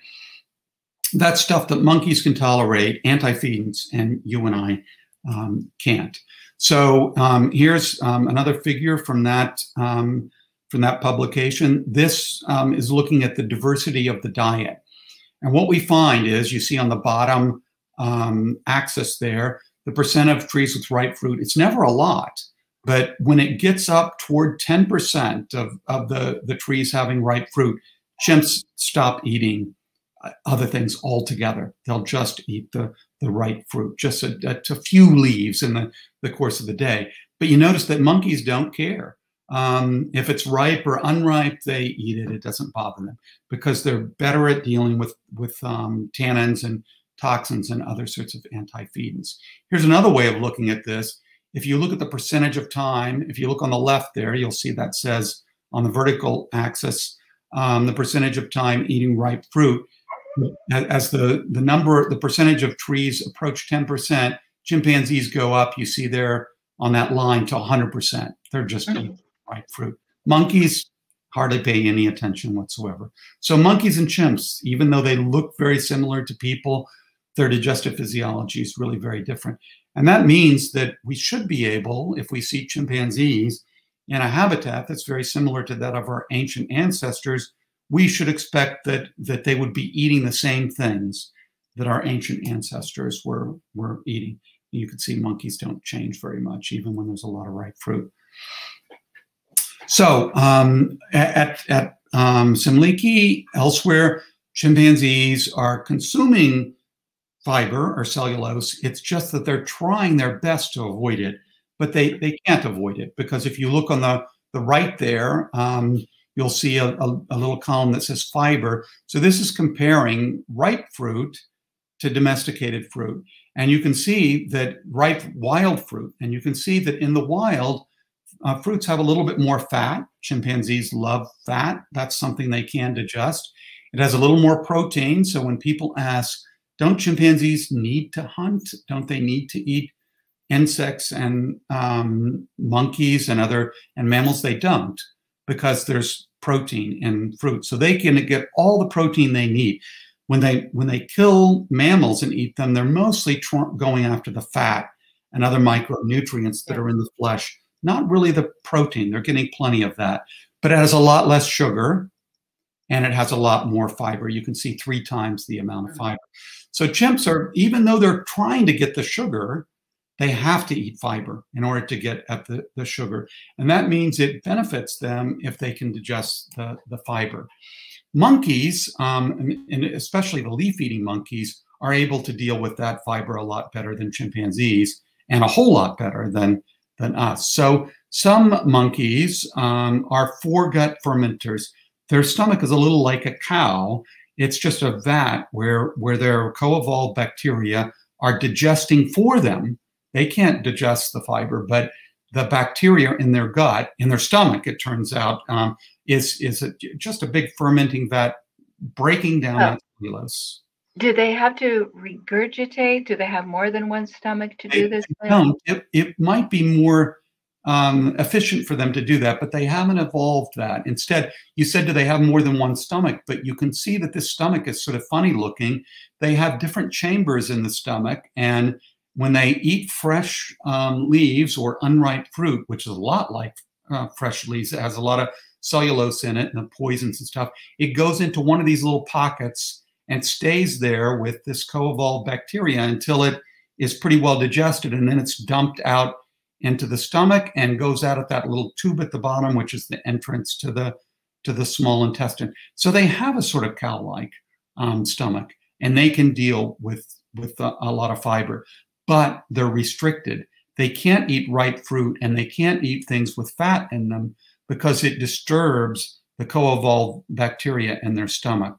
that's stuff that monkeys can tolerate, anti-feedants, and you and I um, can't. So um, here's um, another figure from that, um, from that publication. This um, is looking at the diversity of the diet. And what we find is, you see on the bottom um, axis there, the percent of trees with ripe fruit. It's never a lot, but when it gets up toward ten percent of, of the, the trees having ripe fruit, chimps stop eating other things altogether. They'll just eat the, the ripe fruit, just a, a, a few leaves in the, the course of the day. But you notice that monkeys don't care. Um, if it's ripe or unripe, they eat it. It doesn't bother them because they're better at dealing with, with um, tannins and toxins and other sorts of anti-feedants. Here's another way of looking at this. If you look at the percentage of time, if you look on the left there, you'll see that says on the vertical axis, um, the percentage of time eating ripe fruit. As the, the number, the percentage of trees approach ten percent, chimpanzees go up, you see there on that line, to one hundred percent. They're just eating ripe fruit. Monkeys hardly pay any attention whatsoever. So monkeys and chimps, even though they look very similar to people, their digestive physiology is really very different. And that means that we should be able, if we see chimpanzees in a habitat that's very similar to that of our ancient ancestors, we should expect that, that they would be eating the same things that our ancient ancestors were, were eating. You can see monkeys don't change very much, even when there's a lot of ripe fruit. So um, at, at um, Semliki, elsewhere, chimpanzees are consuming fiber or cellulose. It's just that they're trying their best to avoid it, but they, they can't avoid it, because if you look on the, the right there, um, you'll see a, a, a little column that says fiber. So this is comparing ripe fruit to domesticated fruit. And you can see that ripe wild fruit, and you can see that in the wild, uh, fruits have a little bit more fat. Chimpanzees love fat. That's something they can digest. It has a little more protein. So when people ask, don't chimpanzees need to hunt? Don't they need to eat insects and um, monkeys and other and mammals? They don't, because there's protein in fruit. So they can get all the protein they need. When they, when they kill mammals and eat them, they're mostly going after the fat and other micronutrients that are in the flesh, not really the protein. They're getting plenty of that. But it has a lot less sugar, and it has a lot more fiber. You can see three times the amount of fiber. So chimps are, even though they're trying to get the sugar, they have to eat fiber in order to get at the, the sugar. And that means it benefits them if they can digest the, the fiber. Monkeys, um, and especially the leaf-eating monkeys, are able to deal with that fiber a lot better than chimpanzees, and a whole lot better than, than us. So some monkeys um, are foregut fermenters. Their stomach is a little like a cow. It's just a vat where, where their co-evolved bacteria are digesting for them. They can't digest the fiber, but the bacteria in their gut, in their stomach, it turns out, um, is, is a, just a big fermenting vat, breaking down that cellulose. Do they have to regurgitate? Do they have more than one stomach to do this? They don't. It, it might be more um, efficient for them to do that, but they haven't evolved that. Instead, you said, do they have more than one stomach? But you can see that this stomach is sort of funny looking. They have different chambers in the stomach, and when they eat fresh um, leaves or unripe fruit, which is a lot like uh, fresh leaves, it has a lot of cellulose in it and the poisons and stuff, it goes into one of these little pockets and stays there with this co-evolved bacteria until it is pretty well digested, and then it's dumped out into the stomach and goes out at that little tube at the bottom, which is the entrance to the to the small intestine. So they have a sort of cow-like um, stomach, and they can deal with with a, a lot of fiber, but they're restricted. They can't eat ripe fruit, and they can't eat things with fat in them because it disturbs the co-evolved bacteria in their stomach.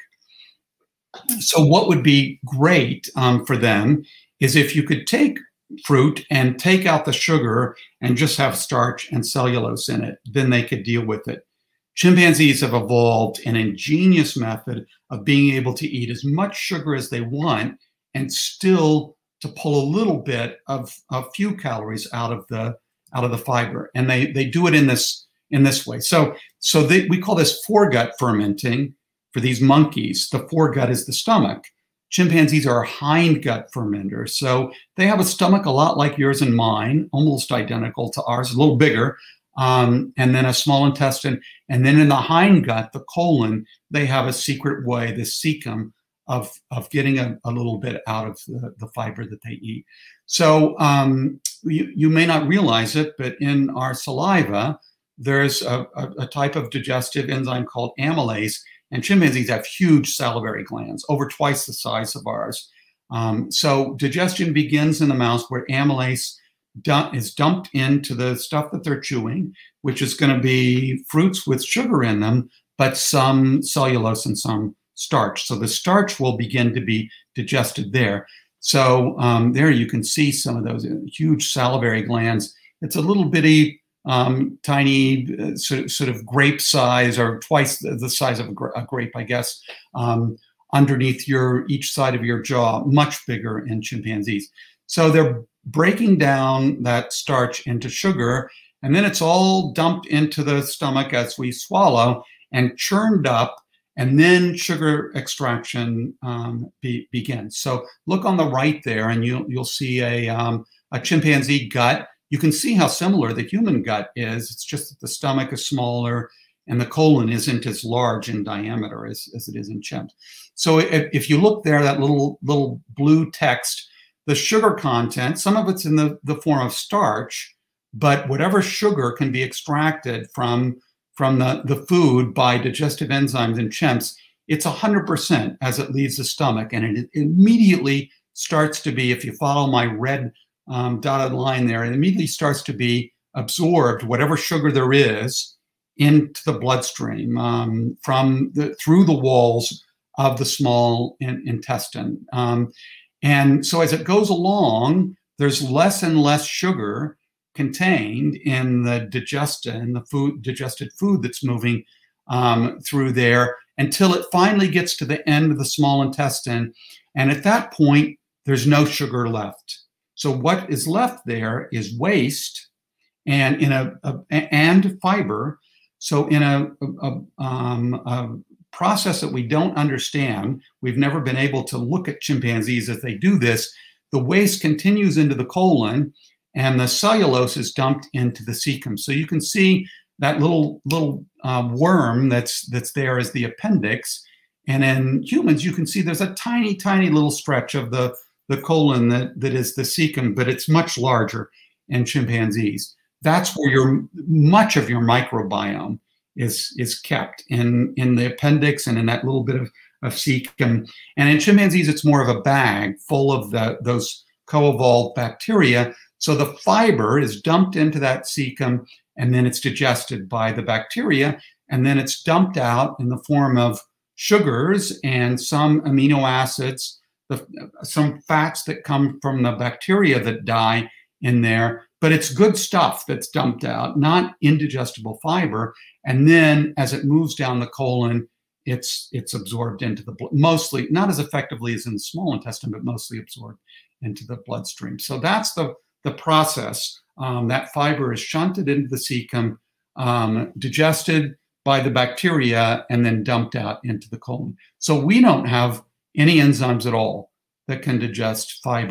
So what would be great um, for them is if you could take fruit and take out the sugar and just have starch and cellulose in it, then they could deal with it. Chimpanzees have evolved an ingenious method of being able to eat as much sugar as they want and still to pull a little bit of a few calories out of the out of the fiber, and they they do it in this in this way. So so they, we call this foregut fermenting for these monkeys. The foregut is the stomach. Chimpanzees are hindgut fermenters, so they have a stomach a lot like yours and mine, almost identical to ours, a little bigger, um, and then a small intestine, and then in the hindgut, the colon, they have a secret way, the cecum, of of getting a, a little bit out of the, the fiber that they eat. So um, you, you may not realize it, but in our saliva, there's a, a, a type of digestive enzyme called amylase, and chimpanzees have huge salivary glands, over twice the size of ours. Um, so digestion begins in the mouth where amylase dump, is dumped into the stuff that they're chewing, which is going to be fruits with sugar in them, but some cellulose and some starch. So the starch will begin to be digested there. So um, there you can see some of those huge salivary glands. It's a little bitty, um, tiny, uh, sort, of, sort of grape size, or twice the, the size of a, gra a grape, I guess, um, underneath your each side of your jaw, much bigger in chimpanzees. So they're breaking down that starch into sugar, and then it's all dumped into the stomach as we swallow and churned up, and then sugar extraction um, be, begins. So look on the right there, and you'll, you'll see a, um, a chimpanzee gut. You can see how similar the human gut is. It's just that the stomach is smaller and the colon isn't as large in diameter as, as it is in chimps. So if, if you look there, that little, little blue text, the sugar content, some of it's in the, the form of starch, but whatever sugar can be extracted from from the, the food by digestive enzymes in chimps, it's one hundred percent as it leaves the stomach. And it immediately starts to be, if you follow my red um, dotted line there, it immediately starts to be absorbed, whatever sugar there is, into the bloodstream um, from the, through the walls of the small in, intestine. Um, and so as it goes along, there's less and less sugar contained in the digestion, the food, digested food that's moving um, through there, until it finally gets to the end of the small intestine. And at that point, there's no sugar left. So what is left there is waste and in a, a and fiber. So in a, a, um, a process that we don't understand, we've never been able to look at chimpanzees as they do this. The waste continues into the colon, and the cellulose is dumped into the cecum. So you can see that little little uh, worm that's that's there as the appendix. And in humans, you can see there's a tiny, tiny little stretch of the, the colon that, that is the cecum, but it's much larger in chimpanzees. That's where your much of your microbiome is, is kept, in, in the appendix and in that little bit of, of cecum. And in chimpanzees, it's more of a bag full of the, those co-evolved bacteria. So the fiber is dumped into that cecum, and then it's digested by the bacteria, and then it's dumped out in the form of sugars and some amino acids, the, some fats that come from the bacteria that die in there. But it's good stuff that's dumped out, not indigestible fiber. And then as it moves down the colon, it's, it's absorbed into the blood, mostly, not as effectively as in the small intestine, but mostly absorbed into the bloodstream. So that's the the process. Um, that fiber is shunted into the cecum, um, digested by the bacteria, and then dumped out into the colon. So we don't have any enzymes at all that can digest fiber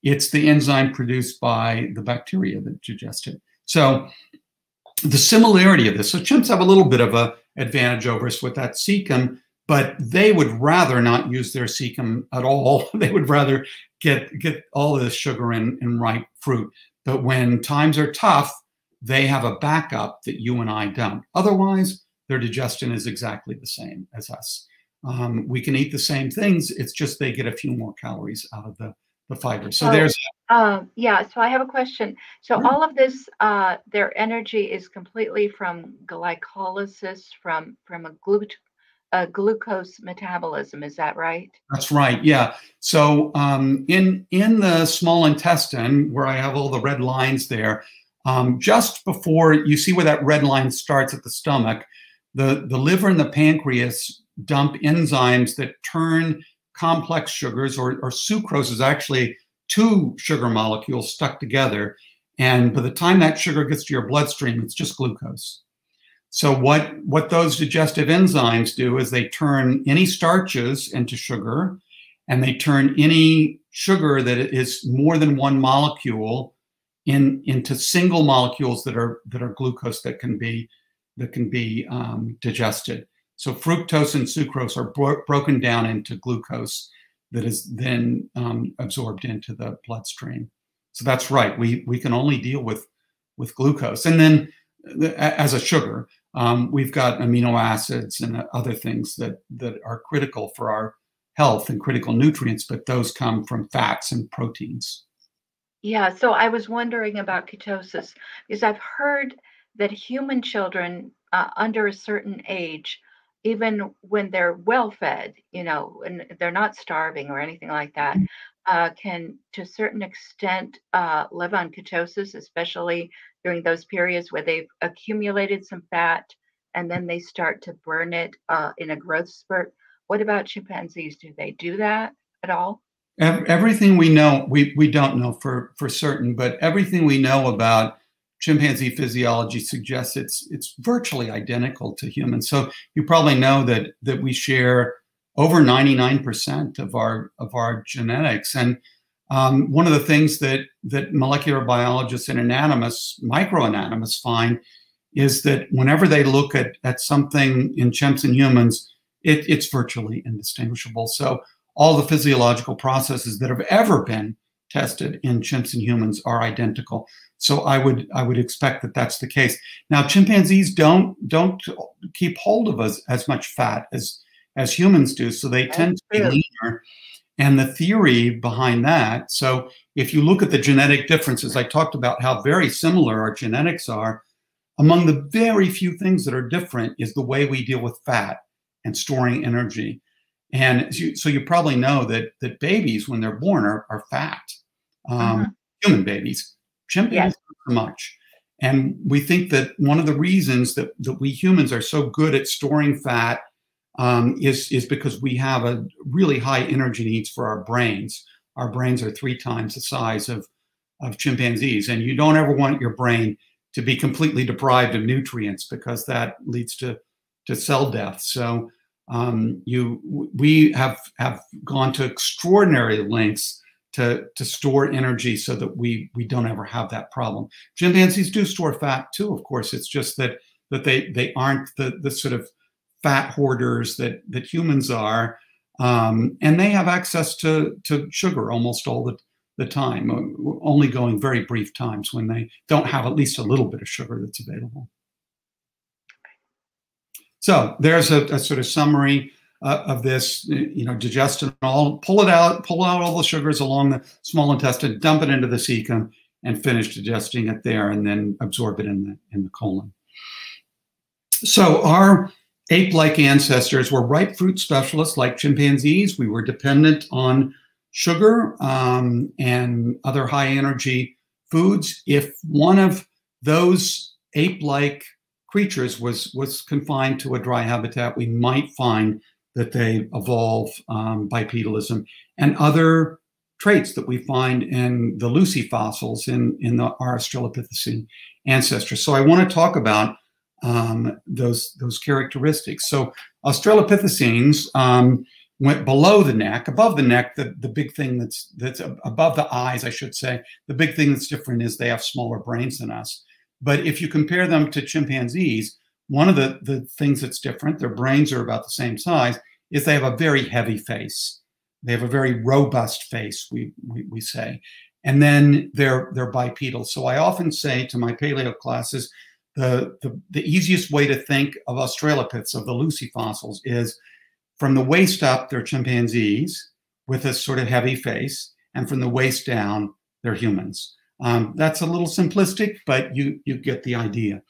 It's the enzyme produced by the bacteria that digest it. So the similarity of this, so chimps have a little bit of an advantage over us with that cecum, but they would rather not use their cecum at all. They would rather get, get all of this sugar in, in ripe fruit. But when times are tough, they have a backup that you and I don't. Otherwise, their digestion is exactly the same as us. Um, we can eat the same things. It's just they get a few more calories out of the, the fiber. So oh, there's... Uh, yeah, so I have a question. So Yeah. all of this, uh, their energy is completely from glycolysis, from, from a, glu a glucose metabolism. Is that right? That's right. Yeah. So um, in in the small intestine, where I have all the red lines there, um, just before you see where that red line starts at the stomach, the the liver and the pancreas dump enzymes that turn complex sugars, or, or sucrose is actually two sugar molecules stuck together, and by the time that sugar gets to your bloodstream, it's just glucose. So what, what those digestive enzymes do is they turn any starches into sugar, and they turn any sugar that is more than one molecule in, into single molecules that are, that are glucose that can be, that can be um, digested. So fructose and sucrose are bro broken down into glucose that is then um, absorbed into the bloodstream. So that's right. We, we can only deal with, with glucose. And then the, as a sugar, Um, we've got amino acids and other things that, that are critical for our health and critical nutrients, but those come from fats and proteins. Yeah, so I was wondering about ketosis because I've heard that human children uh, under a certain age, even when they're well fed, you know, and they're not starving or anything like that, uh, can to a certain extent uh, live on ketosis, especially during those periods where they've accumulated some fat and then they start to burn it uh, in a growth spurt. What about chimpanzees? Do they do that at all? Everything we know, we, we don't know for, for certain, but everything we know about chimpanzee physiology suggests it's, it's virtually identical to humans. So you probably know that, that we share over ninety-nine percent of our, of our genetics. And um, one of the things that, that molecular biologists and anatomists, microanatomists find is that whenever they look at, at something in chimps and humans, it, it's virtually indistinguishable. So all the physiological processes that have ever been tested in chimps and humans are identical. So I would I would expect that that's the case. Now, chimpanzees don't don't keep hold of us as much fat as as humans do, so they tend to be leaner. And the theory behind that, so if you look at the genetic differences, I talked about how very similar our genetics are. Among the very few things that are different is the way we deal with fat and storing energy. And so you probably know that that babies, when they're born, are, are fat. Um, uh-huh. Human babies, chimp babies, not so much. And we think that one of the reasons that, that we humans are so good at storing fat um, is, is because we have a really high energy needs for our brains. Our brains are three times the size of, of chimpanzees. And you don't ever want your brain to be completely deprived of nutrients, because that leads to, to cell death. So um, you, we have, have gone to extraordinary lengths to, to store energy so that we, we don't ever have that problem. Chimpanzees do store fat too, of course. It's just that, that they, they aren't the, the sort of fat hoarders that, that humans are. Um, and they have access to, to sugar almost all the, the time, only going very brief times when they don't have at least a little bit of sugar that's available. So there's a, a sort of summary uh, of this, you know, digestion, all, pull it out, pull out all the sugars along the small intestine, dump it into the cecum, and finish digesting it there, and then absorb it in the, in the colon. So our ape-like ancestors were ripe fruit specialists like chimpanzees. We were dependent on sugar um, and other high energy foods. If one of those ape-like creatures was, was confined to a dry habitat, we might find that they evolve um, bipedalism and other traits that we find in the Lucy fossils in, in the, our australopithecine ancestors. So I want to talk about um, those, those characteristics. So australopithecines, um, went below the neck. Above the neck, the, the big thing that's that's above the eyes, I should say, the big thing that's different is they have smaller brains than us. But if you compare them to chimpanzees, one of the, the things that's different, their brains are about the same size, is they have a very heavy face. They have a very robust face, we, we, we say. And then they're, they're bipedal. So I often say to my paleo classes, the, the, the easiest way to think of Australopiths, of the Lucy fossils, is from the waist up, they're chimpanzees with a sort of heavy face. And from the waist down, they're humans. Um, that's a little simplistic, but you, you get the idea.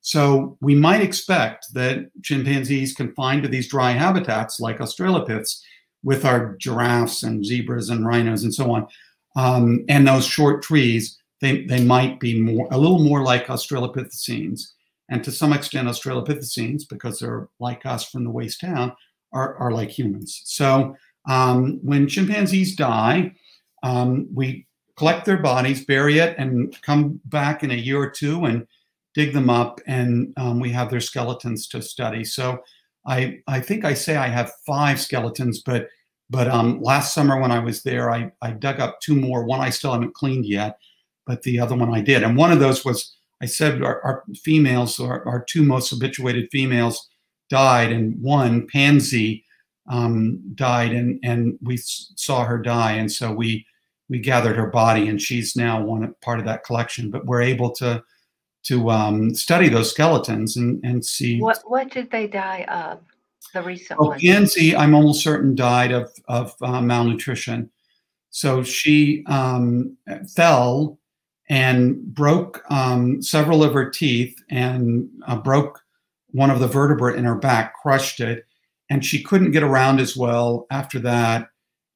So we might expect that chimpanzees confined to these dry habitats like Australopiths with our giraffes and zebras and rhinos and so on, um, and those short trees, they, they might be more a little more like Australopithecines. And to some extent, Australopithecines, because they're like us from the waist down, are, are like humans. So um, when chimpanzees die, um, we collect their bodies, bury it, and come back in a year or two and dig them up, and um, we have their skeletons to study. So I, I think I say I have five skeletons, but but um, last summer when I was there, I, I dug up two more. One I still haven't cleaned yet, but the other one I did. And one of those was, I said our, our females, our, our two most habituated females died, and one, Pansy, um, died, and, and we saw her die. And so we, we gathered her body, and she's now one part of that collection. But we're able to to um, study those skeletons and, and see. What what did they die of, the recent oh, one? Pansy, I'm almost certain, died of, of uh, malnutrition. So she um, fell and broke um, several of her teeth and uh, broke one of the vertebrae in her back, crushed it. And she couldn't get around as well after that,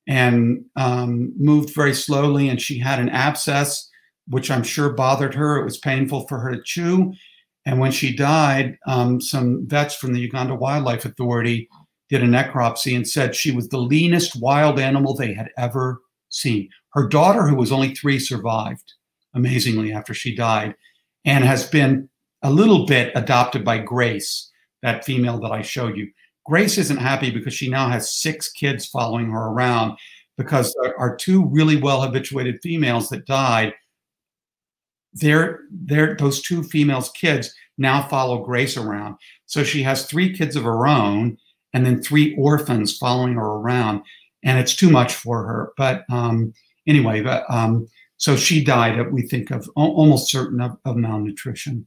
and um, moved very slowly. And she had an abscess, which I'm sure bothered her. It was painful for her to chew. And when she died, um, some vets from the Uganda Wildlife Authority did a necropsy and said she was the leanest wild animal they had ever seen. Her daughter, who was only three, survived, amazingly, after she died, and has been a little bit adopted by Grace, that female that I showed you. Grace isn't happy because she now has six kids following her around, because our two really well habituated females that died, They're, they're, those two females' kids now follow Grace around. So she has three kids of her own and then three orphans following her around. And it's too much for her. But um, anyway, but, um, so she died, we think, of almost certain of, of malnutrition.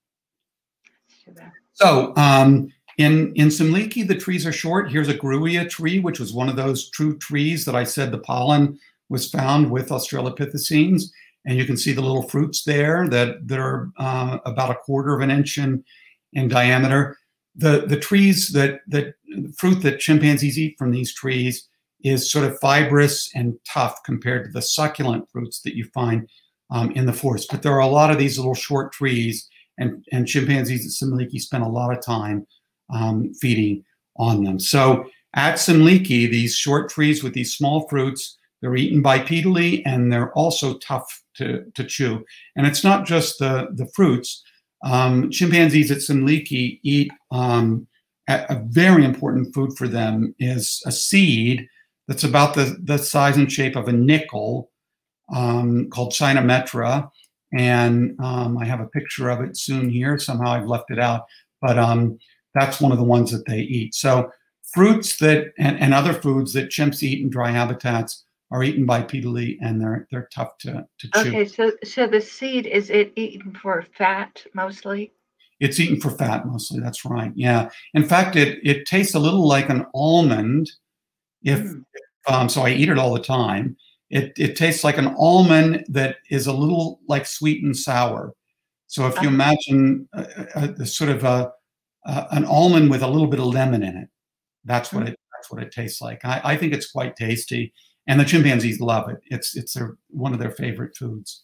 So um, in, in Semliki, the trees are short. Here's a Grewia tree, which was one of those true trees that I said the pollen was found with Australopithecines. And you can see the little fruits there that, that are uh, about a quarter of an inch in, in diameter. The, the trees that, that fruit that chimpanzees eat from these trees is sort of fibrous and tough compared to the succulent fruits that you find um, in the forest. But there are a lot of these little short trees, and, and chimpanzees at Semliki spend a lot of time um, feeding on them. So at Semliki, these short trees with these small fruits, they're eaten bipedally, and they're also tough to, to chew. And it's not just the, the fruits. Um, chimpanzees at Semliki eat um, a, a very important food for them is a seed that's about the, the size and shape of a nickel, um, called Cynometra. And um, I have a picture of it soon here. Somehow I've left it out. But um, that's one of the ones that they eat. So fruits that and, and other foods that chimps eat in dry habitats are eaten bipedally, and they're they're tough to, to chew. Okay, so so the seed, is it eaten for fat mostly? It's eaten for fat mostly. That's right. Yeah. In fact, it it tastes a little like an almond. If mm. um, so, I eat it all the time. It it tastes like an almond that is a little like sweet and sour. So if you uh-huh. imagine a, a, a sort of a, a an almond with a little bit of lemon in it, that's what mm. it that's what it tastes like. I, I think it's quite tasty. And the chimpanzees love it. It's it's their, one of their favorite foods.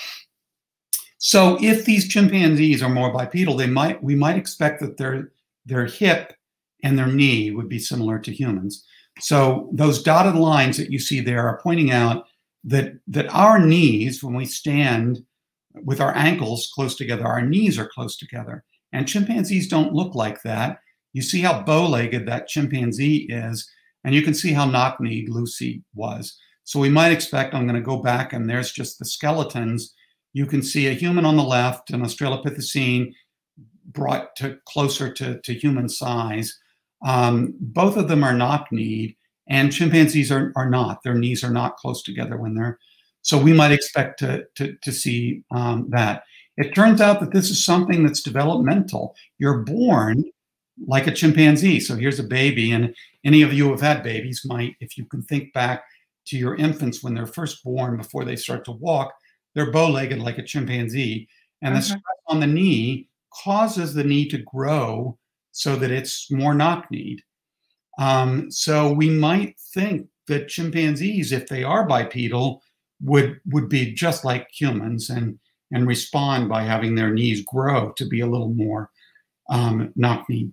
So if these chimpanzees are more bipedal, they might we might expect that their their hip and their knee would be similar to humans. So those dotted lines that you see there are pointing out that that our knees, when we stand with our ankles close together, our knees are close together. And chimpanzees don't look like that. You see how bow-legged that chimpanzee is. And you can see how knock-kneed Lucy was. So we might expect, I'm going to go back, and there's just the skeletons. You can see a human on the left, an australopithecine brought to closer to, to human size. Um, both of them are knock-kneed, and chimpanzees are, are not. Their knees are not close together when they're, so we might expect to, to, to see um, that. It turns out that this is something that's developmental. You're born like a chimpanzee. So here's a baby, and any of you who have had babies might, if you can think back to your infants when they're first born, before they start to walk, they're bow-legged like a chimpanzee. And the stress on the knee causes the knee to grow so that it's more knock-kneed. Um, so we might think that chimpanzees, if they are bipedal, would, would be just like humans and, and respond by having their knees grow to be a little more um, knock-kneed.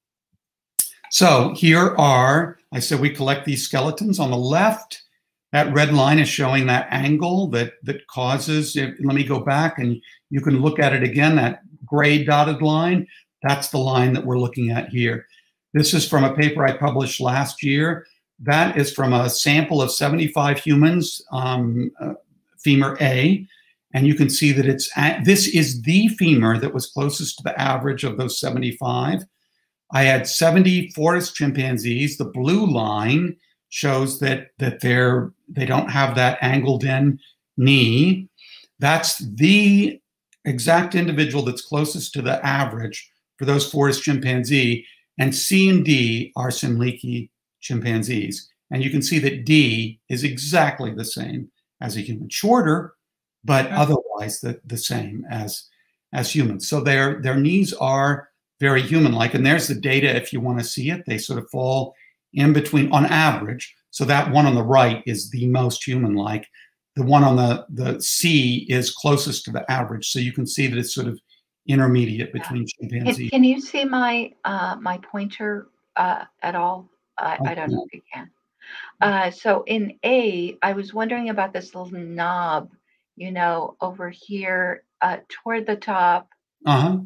So here are, I said we collect these skeletons. On the left, that red line is showing that angle that, that causes, it, let me go back and you can look at it again, that gray dotted line, that's the line that we're looking at here. This is from a paper I published last year. That is from a sample of seventy-five humans, um, uh, femur A, and you can see that it's, at, this is the femur that was closest to the average of those seventy-five. I had seventy forest chimpanzees. The blue line shows that, that they're, they don't have that angled in knee. That's the exact individual that's closest to the average for those forest chimpanzee. And C and D are Semliki chimpanzees. And you can see that D is exactly the same as a human. Shorter, but otherwise the, the same as, as humans. So their, their knees are very human-like. And there's the data if you want to see it. They sort of fall in between on average. So that one on the right is the most human-like. The one on the, the C is closest to the average. So you can see that it's sort of intermediate between chimpanzees. Can, can you see my uh, my pointer uh, at all? I, I don't know if you can. Uh, so in A, I was wondering about this little knob, you know, over here uh, toward the top. Uh-huh.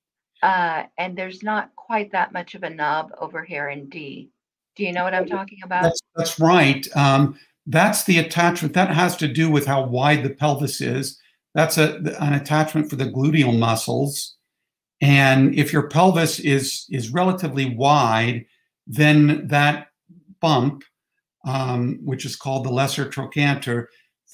Uh, and there's not quite that much of a knob over here in D. Do you know what I'm talking about? That's, that's right. Um, that's the attachment. That has to do with how wide the pelvis is. That's a, an attachment for the gluteal muscles. And if your pelvis is, is relatively wide, then that bump, um, which is called the lesser trochanter,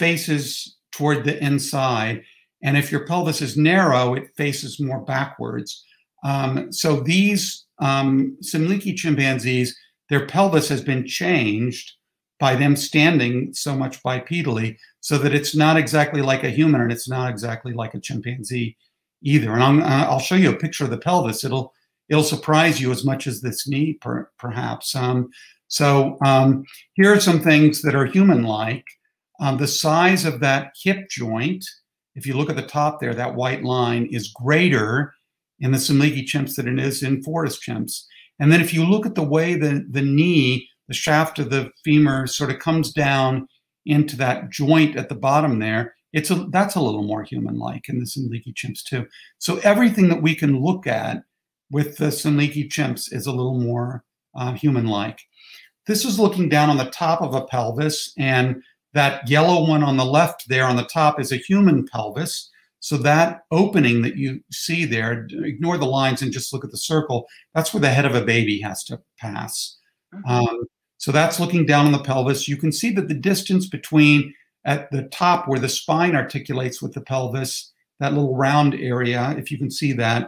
faces toward the inside. And if your pelvis is narrow, it faces more backwards. Um, so these um, Semliki chimpanzees, their pelvis has been changed by them standing so much bipedally, so that it's not exactly like a human and it's not exactly like a chimpanzee either. And I'm, I'll show you a picture of the pelvis. It'll it'll surprise you as much as this knee, per, perhaps. Um, so um, here are some things that are human-like. Um, the size of that hip joint, if you look at the top there, that white line is greater in the Semliki chimps than it is in forest chimps. And then if you look at the way the, the knee, the shaft of the femur sort of comes down into that joint at the bottom there, it's a, that's a little more human-like in the Semliki chimps too. So everything that we can look at with the Semliki chimps is a little more uh, human-like. This is looking down on the top of a pelvis, and that yellow one on the left there on the top is a human pelvis. So that opening that you see there, ignore the lines and just look at the circle, that's where the head of a baby has to pass. Mm-hmm. um, so that's looking down on the pelvis. You can see that the distance between at the top where the spine articulates with the pelvis, that little round area, if you can see that,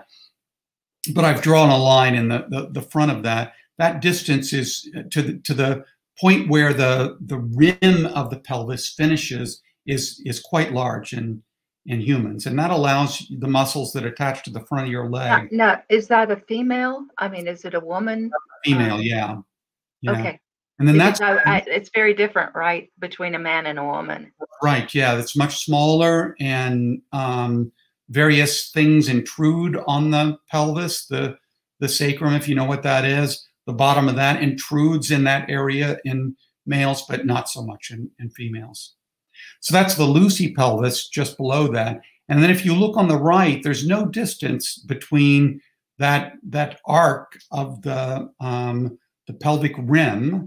but I've drawn a line in the, the, the front of that. That distance is to the, to the point where the, the rim of the pelvis finishes is, is quite large in, in humans. And that allows the muscles that attach to the front of your leg. Now, now is that a female? I mean, is it a woman? Female, um, yeah. yeah. Okay. And then because that's I, I, it's very different, right, between a man and a woman. Right. Yeah, it's much smaller, and um, various things intrude on the pelvis. The the sacrum, if you know what that is, the bottom of that intrudes in that area in males, but not so much in, in females. So that's the Lucy pelvis just below that. And then if you look on the right, there's no distance between that that arc of the um, the pelvic rim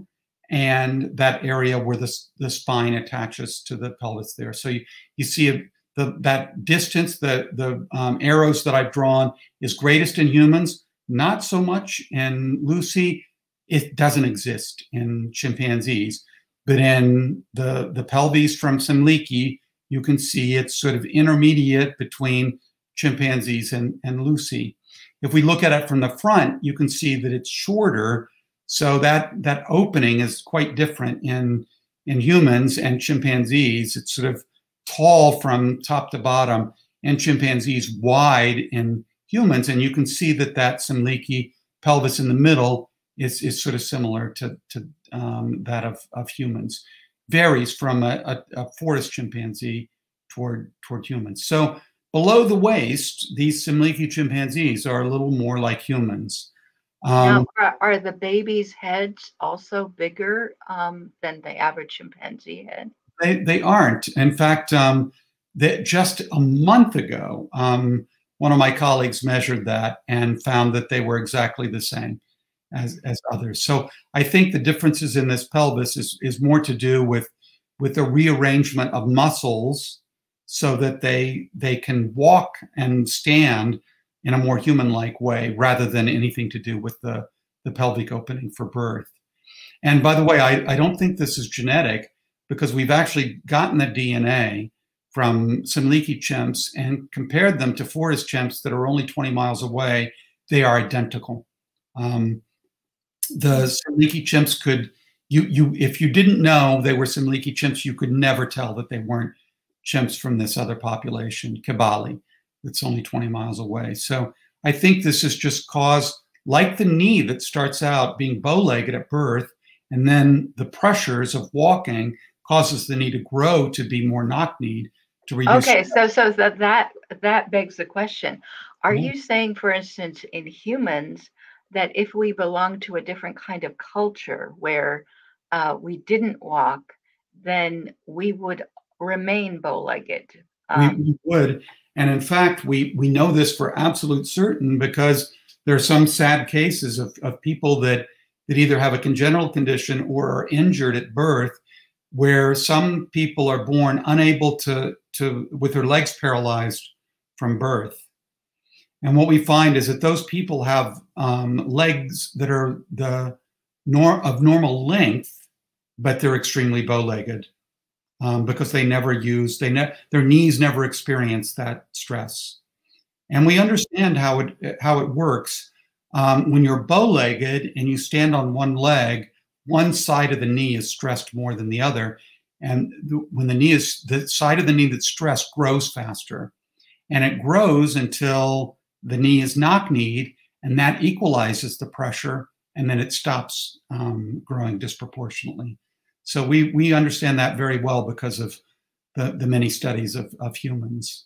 and that area where the, the spine attaches to the pelvis there. So you, you see a, the, that distance, the, the um, arrows that I've drawn is greatest in humans, not so much in Lucy. It doesn't exist in chimpanzees, but in the, the pelvis from Semliki, you can see it's sort of intermediate between chimpanzees and, and Lucy. If we look at it from the front, you can see that it's shorter. So that, that opening is quite different in, in humans and chimpanzees. It's sort of tall from top to bottom, and chimpanzees wide in humans. And you can see that that Semliki pelvis in the middle is, is sort of similar to, to um, that of, of humans. Varies from a, a, a forest chimpanzee toward, toward humans. So below the waist, these Semliki chimpanzees are a little more like humans. Now, Um, are, are the babies' heads also bigger um, than the average chimpanzee head? They, they aren't. In fact, um, that just a month ago, um, one of my colleagues measured that and found that they were exactly the same as, as others. So I think the differences in this pelvis is, is more to do with, with the rearrangement of muscles so that they, they can walk and stand in a more human-like way rather than anything to do with the, the pelvic opening for birth. And by the way, I, I don't think this is genetic, because we've actually gotten the D N A from Semliki chimps and compared them to forest chimps that are only twenty miles away. They are identical. Um, the Semliki chimps could, you, you, if you didn't know they were Semliki chimps, you could never tell that they weren't chimps from this other population, Kibali, that's only twenty miles away. So I think this is just caused, like the knee that starts out being bow-legged at birth, and then the pressures of walking causes the knee to grow to be more knock-kneed to reduce. Okay, so so that that that begs the question: are Yeah. you saying, for instance, in humans, that if we belong to a different kind of culture where uh, we didn't walk, then we would remain bow-legged? We, Um, we would, and in fact, we we know this for absolute certain because there are some sad cases of, of people that that either have a congenital condition or are injured at birth, where some people are born unable to, to with their legs paralyzed from birth. And what we find is that those people have um, legs that are the nor of normal length, but they're extremely bow-legged um, because they never use, they ne their knees never experience that stress. And we understand how it, how it works. Um, when you're bow-legged and you stand on one leg, one side of the knee is stressed more than the other. And th when the knee is, the side of the knee that's stressed grows faster. And it grows until the knee is knock-kneed, and that equalizes the pressure, and then it stops um, growing disproportionately. So we, we understand that very well because of the, the many studies of, of humans.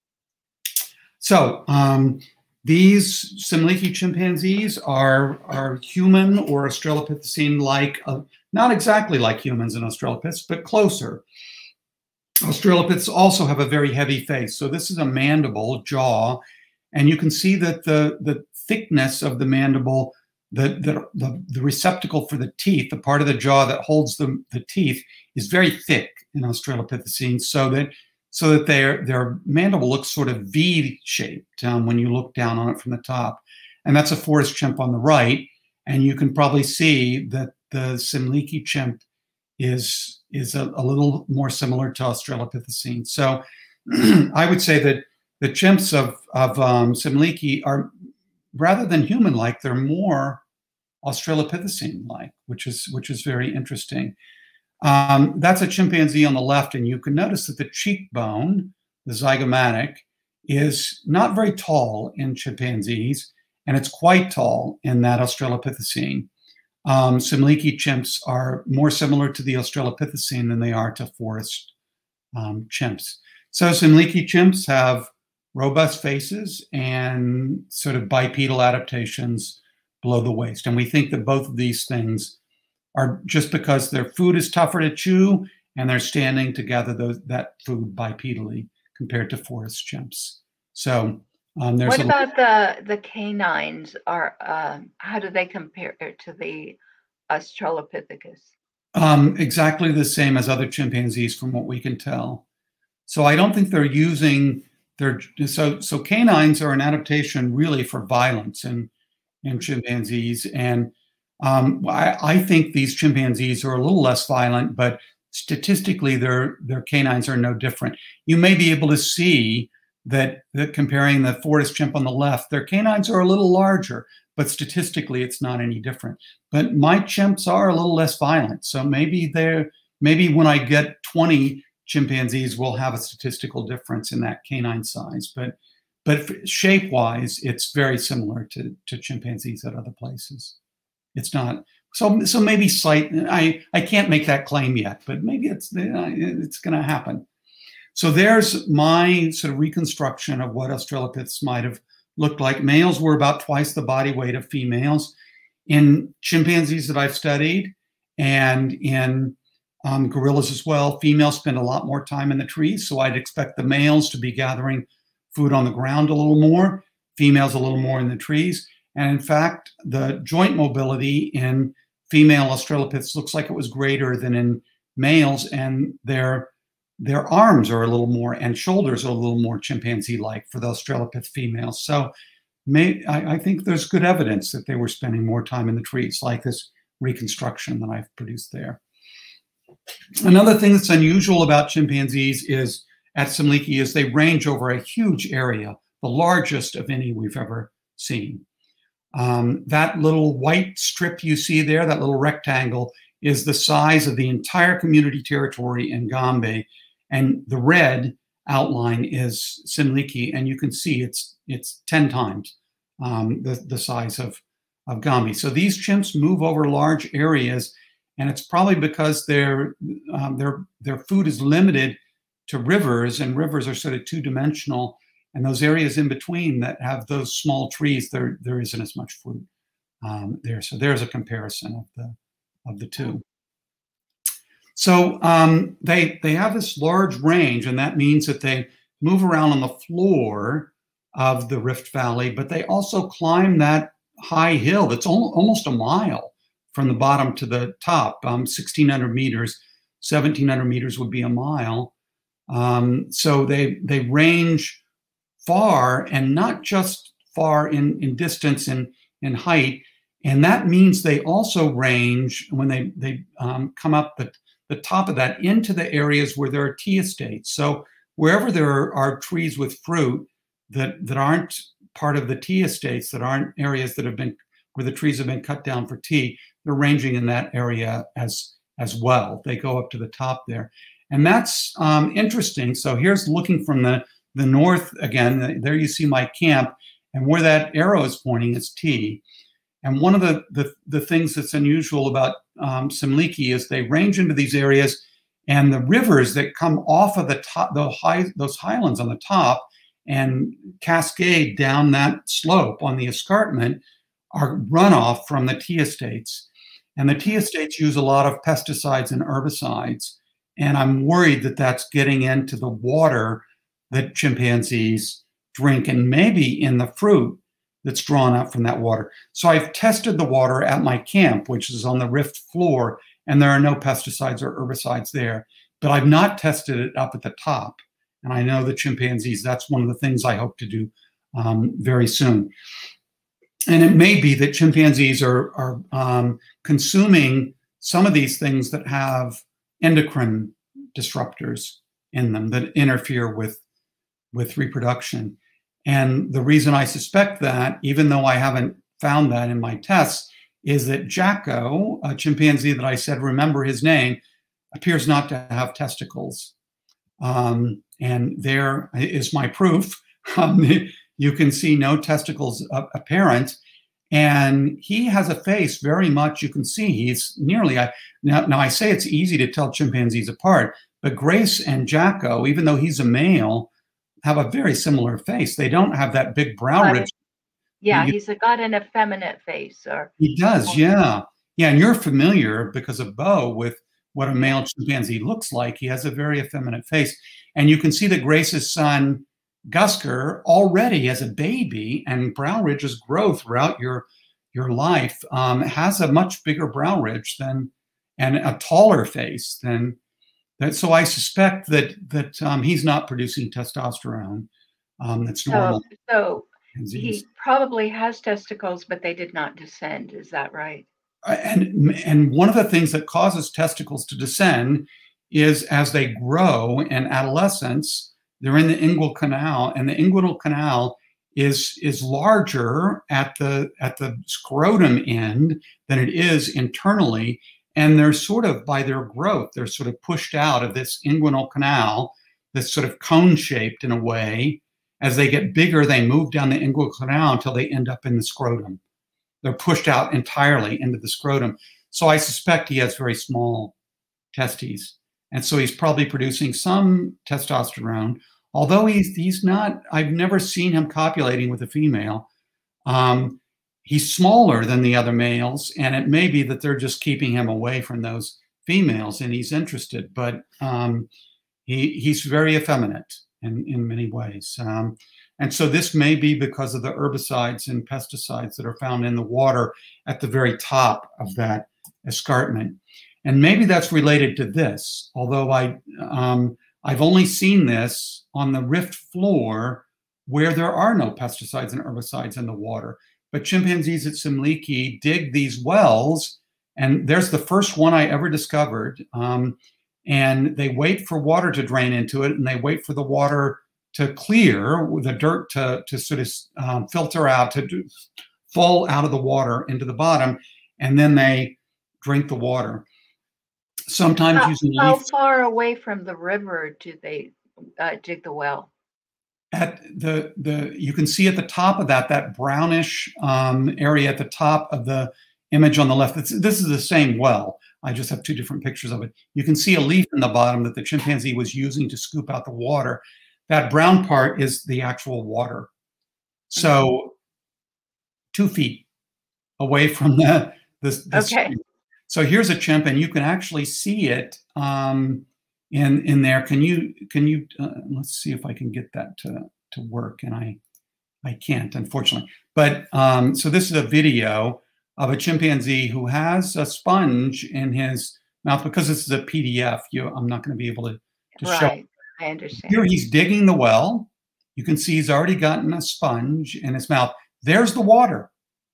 So um, these Semliki chimpanzees are, are human or australopithecine-like, uh, not exactly like humans and australopiths, but closer. Australopiths also have a very heavy face. So this is a mandible, jaw, and you can see that the, the thickness of the mandible, the, the, the, the receptacle for the teeth, the part of the jaw that holds the, the teeth, is very thick in australopithecines, so that so that their, their mandible looks sort of V-shaped um, when you look down on it from the top. And that's a forest chimp on the right. And you can probably see that the Semliki chimp is, is a, a little more similar to australopithecines. So I would say that the chimps of, of um, Semliki are, rather than human-like, they're more australopithecine-like, which is, which is very interesting. Um, that's a chimpanzee on the left, and you can notice that the cheekbone, the zygomatic, is not very tall in chimpanzees, and it's quite tall in that australopithecine. Um, Semliki chimps are more similar to the australopithecine than they are to forest um, chimps. So Semliki chimps have robust faces and sort of bipedal adaptations below the waist, and we think that both of these things are just because their food is tougher to chew and they're standing to gather those, that food bipedally compared to forest chimps. So um, there's what a about the the canines? Are uh, how do they compare to the Australopithecus? Um, exactly the same as other chimpanzees from what we can tell. So I don't think they're using their, so, so canines are an adaptation really for violence in, in chimpanzees. And um, I, I think these chimpanzees are a little less violent, but statistically their, their canines are no different. You may be able to see that, that comparing the Fortis chimp on the left, their canines are a little larger, but statistically it's not any different. But my chimps are a little less violent. So maybe they're, maybe when I get twenty chimpanzees, we'll have a statistical difference in that canine size. But, but shape-wise, it's very similar to, to chimpanzees at other places. It's not, so, so maybe slight, I, I can't make that claim yet, but maybe it's, it's gonna happen. So there's my sort of reconstruction of what Australopiths might have looked like. Males were about twice the body weight of females. In chimpanzees that I've studied, and in um, gorillas as well, females spend a lot more time in the trees, so I'd expect the males to be gathering food on the ground a little more, females a little more in the trees. And in fact, the joint mobility in female Australopiths looks like it was greater than in males, and their, their arms are a little more, and shoulders are a little more chimpanzee-like for the Australopith females. So May, I, I think there's good evidence that they were spending more time in the trees, like this reconstruction that I've produced there. Another thing that's unusual about chimpanzees is at Semliki is they range over a huge area, the largest of any we've ever seen. Um, that little white strip you see there, that little rectangle, is the size of the entire community territory in Gombe, and the red outline is Semliki, and you can see it's it's ten times um, the, the size of, of Gombe. So these chimps move over large areas, and it's probably because their, um, their, their food is limited to rivers, and rivers are sort of two-dimensional, and those areas in between that have those small trees, there, there isn't as much food um, there. So there's a comparison of the, of the two. So um, they, they have this large range, and that means that they move around on the floor of the Rift Valley, but they also climb that high hill that's al almost a mile from the bottom to the top, um, sixteen hundred meters, seventeen hundred meters would be a mile. Um, so they, they range far, and not just far in, in distance and in height, and that means they also range, when they, they um, come up the the top of that, into the areas where there are tea estates. So wherever there are, are trees with fruit that, that aren't part of the tea estates, that aren't areas that have been, where the trees have been cut down for tea, they're ranging in that area as, as well. They go up to the top there. And that's um, interesting. So here's looking from the, the north again, there you see my camp, and where that arrow is pointing is tea. And one of the, the, the things that's unusual about um, Semliki is they range into these areas, and the rivers that come off of the top, the high, those highlands on the top and cascade down that slope on the escarpment are runoff from the tea estates. And the tea estates use a lot of pesticides and herbicides. And I'm worried that that's getting into the water that chimpanzees drink, and maybe in the fruit that's drawn out from that water. So I've tested the water at my camp, which is on the rift floor, and there are no pesticides or herbicides there. But I've not tested it up at the top. And I know the chimpanzees, that's one of the things I hope to do um, very soon. And it may be that chimpanzees are, are um, consuming some of these things that have endocrine disruptors in them that interfere with, with reproduction. And the reason I suspect that, even though I haven't found that in my tests, is that Jacko, a chimpanzee that I said, remember his name, appears not to have testicles. Um, and there is my proof. Um, you can see no testicles uh, apparent. And he has a face very much, you can see he's nearly, I, now, now I say it's easy to tell chimpanzees apart, but Grace and Jacko, even though he's a male, have a very similar face. They don't have that big brow ridge. Yeah, you, he's a, got an effeminate face. Or he does, yeah. Yeah, and you're familiar because of Bo with what a male chimpanzee looks like. He has a very effeminate face. And you can see that Grace's son, Gusker, already as a baby, and brow ridges grow throughout your, your life, um, has a much bigger brow ridge than and a taller face than that. So I suspect that that um, he's not producing testosterone. Um, that's normal. So, so he probably has testicles, but they did not descend. Is that right? And and one of the things that causes testicles to descend is as they grow in adolescence, they're in the inguinal canal, and the inguinal canal is is larger at the at the scrotum end than it is internally, and they're sort of, by their growth, they're sort of pushed out of this inguinal canal that's sort of cone shaped in a way. As they get bigger, they move down the inguinal canal until they end up in the scrotum. They're pushed out entirely into the scrotum. So I suspect he has very small testes. And so he's probably producing some testosterone, although he's, he's not, I've never seen him copulating with a female. Um, he's smaller than the other males, and it may be that they're just keeping him away from those females and he's interested, but um, he, he's very effeminate in, in many ways. Um, And so this may be because of the herbicides and pesticides that are found in the water at the very top of that escarpment. And maybe that's related to this, although I, um, I've only seen this on the rift floor where there are no pesticides and herbicides in the water. But chimpanzees at Semliki dig these wells, and there's the first one I ever discovered. Um, and they wait for water to drain into it, and they wait for the water to clear, with the dirt to, to sort of um, filter out, to do, fall out of the water into the bottom, and then they drink the water. Sometimes how, using how leaf. far away from the river do they uh, dig the well? At the the you can see at the top of that that brownish um, area at the top of the image on the left. It's, this is the same well. I just have two different pictures of it. You can see a leaf in the bottom that the chimpanzee was using to scoop out the water. That brown part is the actual water. So two feet away from the this. this okay. So here's a chimp, and you can actually see it um, in in there. Can you can you uh, let's see if I can get that to to work, and I I can't, unfortunately. But um, so this is a video of a chimpanzee who has a sponge in his mouth. Because this is a P D F, you I'm not going to be able to, to right. show. I understand. Here he's digging the well. You can see he's already gotten a sponge in his mouth. There's the water.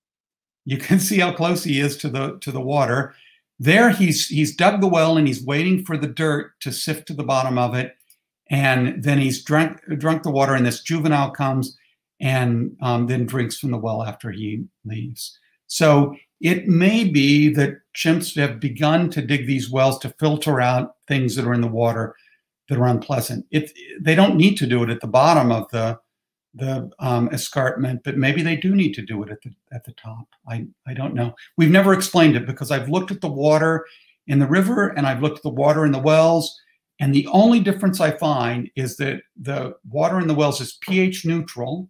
You can see how close he is to the to the water. There he's he's dug the well, and he's waiting for the dirt to sift to the bottom of it. And then he's drunk drunk the water, and this juvenile comes and um, then drinks from the well after he leaves. So it may be that chimps have begun to dig these wells to filter out things that are in the water that are unpleasant. If they don't need to do it at the bottom of the the um, escarpment, but maybe they do need to do it at the at the top. I I don't know. We've never explained it because I've looked at the water in the river and I've looked at the water in the wells, and the only difference I find is that the water in the wells is pH neutral,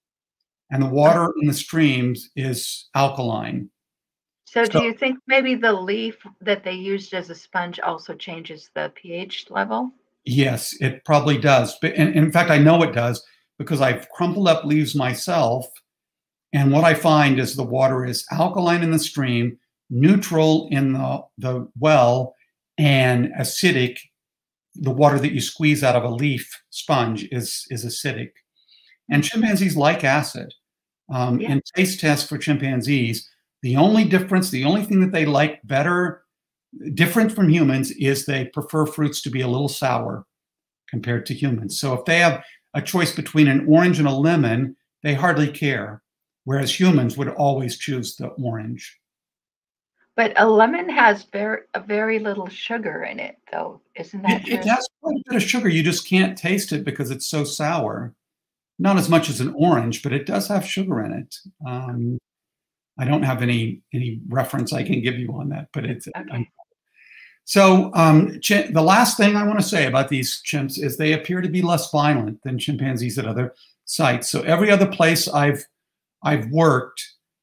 and the water in the streams is alkaline. So, so do you think maybe the leaf that they used as a sponge also changes the pH level? Yes, it probably does. But in, in fact, I know it does because I've crumpled up leaves myself. And what I find is the water is alkaline in the stream, neutral in the, the well, and acidic. The water that you squeeze out of a leaf sponge is, is acidic. And chimpanzees like acid. Um, yeah. In taste tests for chimpanzees, the only difference, the only thing that they like better, different from humans, is they prefer fruits to be a little sour compared to humans. So if they have a choice between an orange and a lemon, they hardly care, whereas humans would always choose the orange. But a lemon has very, a very little sugar in it, though, isn't that it, true? It has quite a bit of sugar. You just can't taste it because it's so sour. Not as much as an orange, but it does have sugar in it. Um, I don't have any any reference I can give you on that, but it's okay. I'm, so um, the last thing I want to say about these chimps is they appear to be less violent than chimpanzees at other sites. So every other place I've I've worked,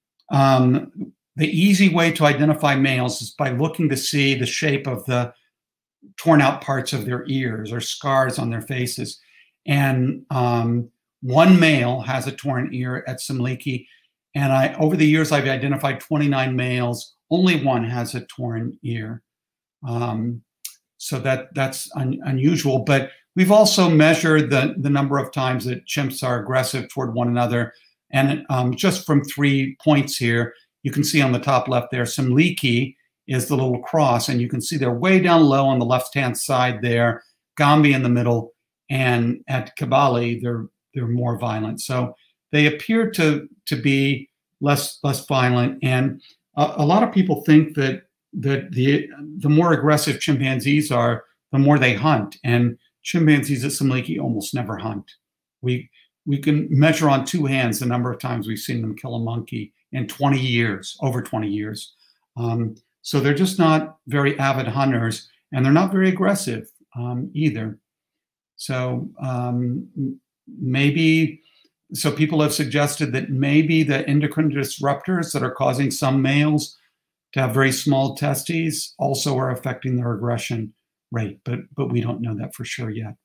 um, the easy way to identify males is by looking to see the shape of the torn out parts of their ears or scars on their faces. And um, one male has a torn ear at Semliki. And I, over the years, I've identified twenty-nine males. Only one has a torn ear. Um, so that that's un, unusual. But we've also measured the, the number of times that chimps are aggressive toward one another. And um, just from three points here, you can see on the top left there, Semliki is the little cross, and you can see they're way down low on the left-hand side there, Gombe in the middle, and at Kibale, they're they're more violent. So they appear to to be less less violent, and a, a lot of people think that that the the more aggressive chimpanzees are, the more they hunt, and chimpanzees at Semliki almost never hunt. We we can measure on two hands the number of times we've seen them kill a monkey in twenty years, over twenty years. Um, so they're just not very avid hunters, and they're not very aggressive um, either. So um, maybe, so people have suggested that maybe the endocrine disruptors that are causing some males to have very small testes also are affecting their aggression rate, but but we don't know that for sure yet.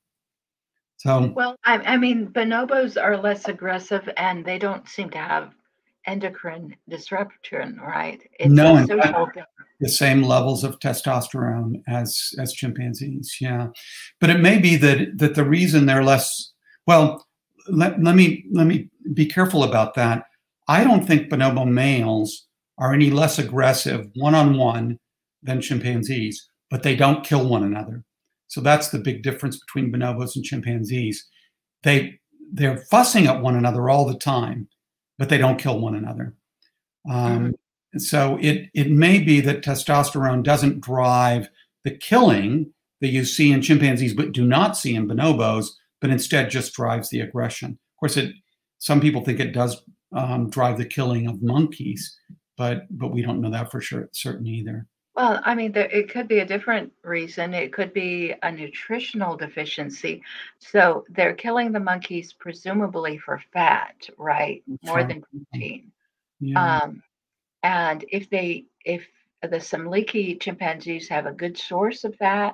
So well, I, I mean, bonobos are less aggressive, and they don't seem to have endocrine disruption, right? It's no, a in social fact, difference. the same levels of testosterone as as chimpanzees, yeah. But it may be that that the reason they're less, well, let, let me let me be careful about that. I don't think bonobo males are any less aggressive one-on-one than chimpanzees, but they don't kill one another. So that's the big difference between bonobos and chimpanzees. They they're fussing at one another all the time, but they don't kill one another. Um, mm-hmm. So it it may be that testosterone doesn't drive the killing that you see in chimpanzees, but do not see in bonobos, but instead just drives the aggression. Of course, it some people think it does um, drive the killing of monkeys, but but we don't know that for sure, certain either. Well, I mean, there, it could be a different reason. It could be a nutritional deficiency. So they're killing the monkeys presumably for fat, right? That's More right. than protein. Yeah. Um, and if they, if the Semliki chimpanzees have a good source of fat,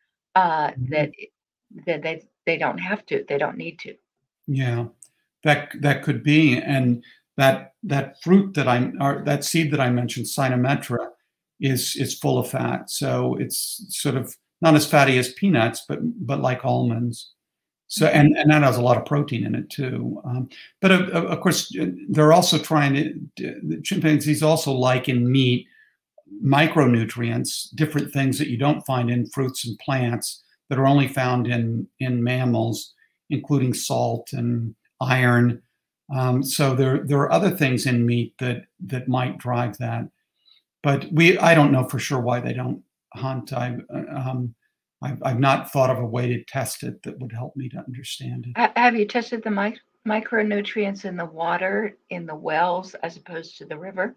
uh, mm-hmm. that that they they don't have to, they don't need to. Yeah, that that could be, and that that fruit that I or that seed that I mentioned, Cynometra, is is full of fat. So it's sort of not as fatty as peanuts, but but like almonds. So and and that has a lot of protein in it too. Um, but of, of course, they're also trying to. The chimpanzees also like in meat micronutrients, different things that you don't find in fruits and plants that are only found in in mammals, including salt and iron. Um, so there there are other things in meat that that might drive that. But we, I don't know for sure why they don't hunt. I've, um, I've, I've not thought of a way to test it that would help me to understand it. Have you tested the mic micronutrients in the water, in the wells, as opposed to the river?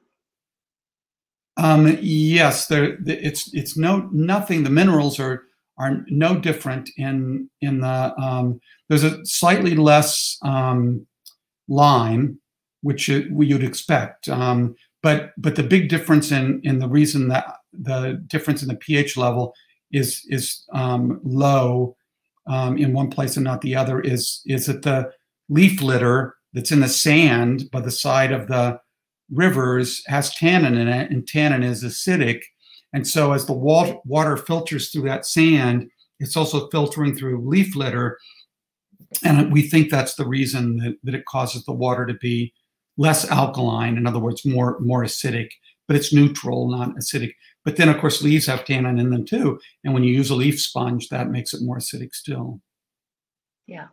Um, yes, there. It's it's no nothing. The minerals are are no different in in the. Um, there's a slightly less um, lime, which you'd expect. Um, But but the big difference in in the reason that the difference in the pH level is is um, low um, in one place and not the other is is that the leaf litter that's in the sand by the side of the rivers has tannin in it, and tannin is acidic, and so as the water water filters through that sand, it's also filtering through leaf litter, and we think that's the reason that, that it causes the water to be less alkaline, in other words, more more acidic, but it's neutral, not acidic. But then, of course, leaves have tannin in them too, and when you use a leaf sponge, that makes it more acidic still. Yeah.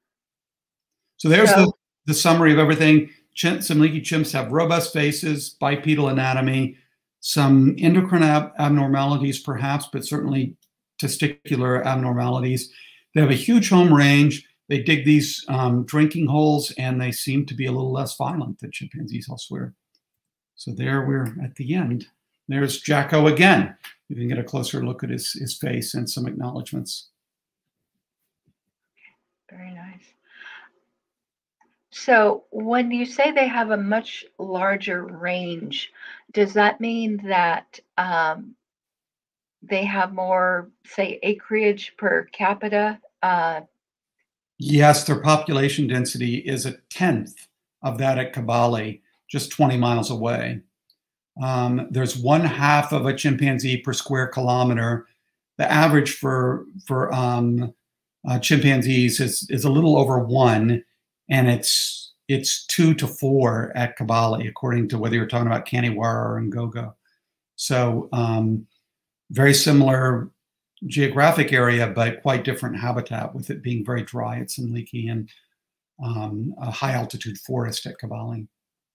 So there's so, the, the summary of everything. Chim, Semliki chimps have robust faces, bipedal anatomy, some endocrine ab abnormalities perhaps, but certainly testicular abnormalities. They have a huge home range. They dig these um, drinking holes, and they seem to be a little less violent than chimpanzees elsewhere. So there we're at the end. There's Jacko again. You can get a closer look at his, his face and some acknowledgments. Very nice. So when you say they have a much larger range, does that mean that um, they have more, say, acreage per capita? Uh, Yes, their population density is a tenth of that at Kibale, just twenty miles away. Um, there's one half of a chimpanzee per square kilometer. The average for for um, uh, chimpanzees is is a little over one, and it's it's two to four at Kibale, according to whether you're talking about Kaniwara or Ngogo. So um, very similar geographic area, but quite different habitat, with it being very dry at Semliki and um, a high altitude forest at Kibale.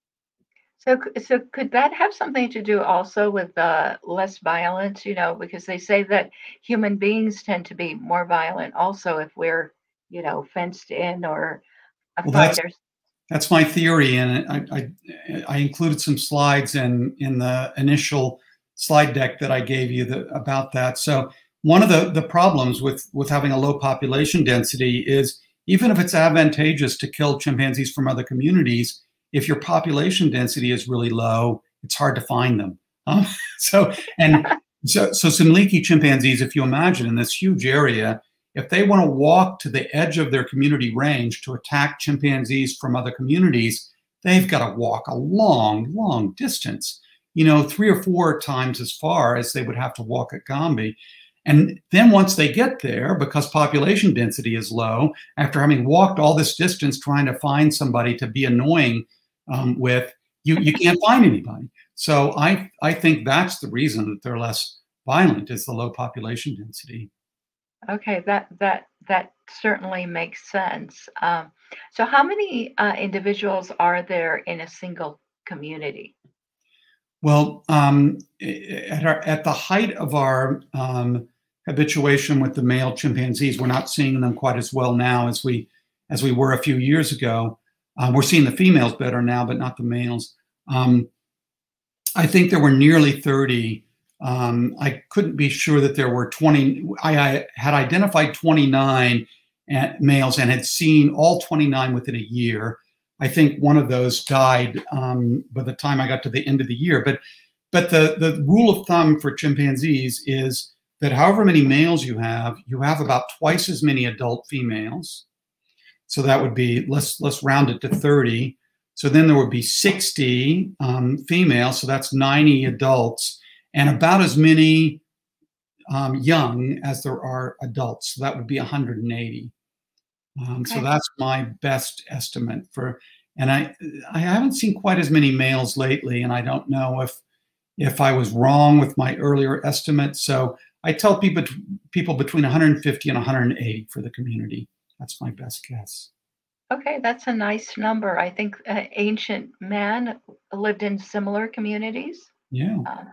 So, so could that have something to do also with uh, less violence? You know, because they say that human beings tend to be more violent also if we're, you know, fenced in or Well, that's fighters. that's my theory, and I, I I included some slides in in the initial slide deck that I gave you the, about that. So one of the the problems with with having a low population density is, even if it's advantageous to kill chimpanzees from other communities, if your population density is really low, it's hard to find them. Um, so, and so, so Semliki chimpanzees, if you imagine in this huge area, if they want to walk to the edge of their community range to attack chimpanzees from other communities, they've got to walk a long, long distance, you know, three or four times as far as they would have to walk at Gombe. And then once they get there, because population density is low, after having walked all this distance trying to find somebody to be annoying um, with, you, you can't find anybody. So I, I think that's the reason that they're less violent, is the low population density. Okay, that that that certainly makes sense. Um, so, how many uh, individuals are there in a single community? Well, um, at, our, at the height of our um, habituation with the male chimpanzees, we're not seeing them quite as well now as we as we were a few years ago. Um, we're seeing the females better now, but not the males. Um, I think there were nearly thirty. Um, I couldn't be sure that there were twenty. I, I had identified twenty-nine males and had seen all twenty-nine within a year. I think one of those died um, by the time I got to the end of the year. But, but the, the rule of thumb for chimpanzees is that however many males you have, you have about twice as many adult females. So that would be, let's, let's round it to thirty. So then there would be sixty um, females, so that's ninety adults, and about as many um, young as there are adults. So that would be one hundred eighty. Um, okay. So that's my best estimate for, and I I haven't seen quite as many males lately, and I don't know if if I was wrong with my earlier estimate. So I tell people people between one hundred fifty and one hundred eighty for the community. That's my best guess. Okay, that's a nice number. I think uh, ancient man lived in similar communities. Yeah. Um,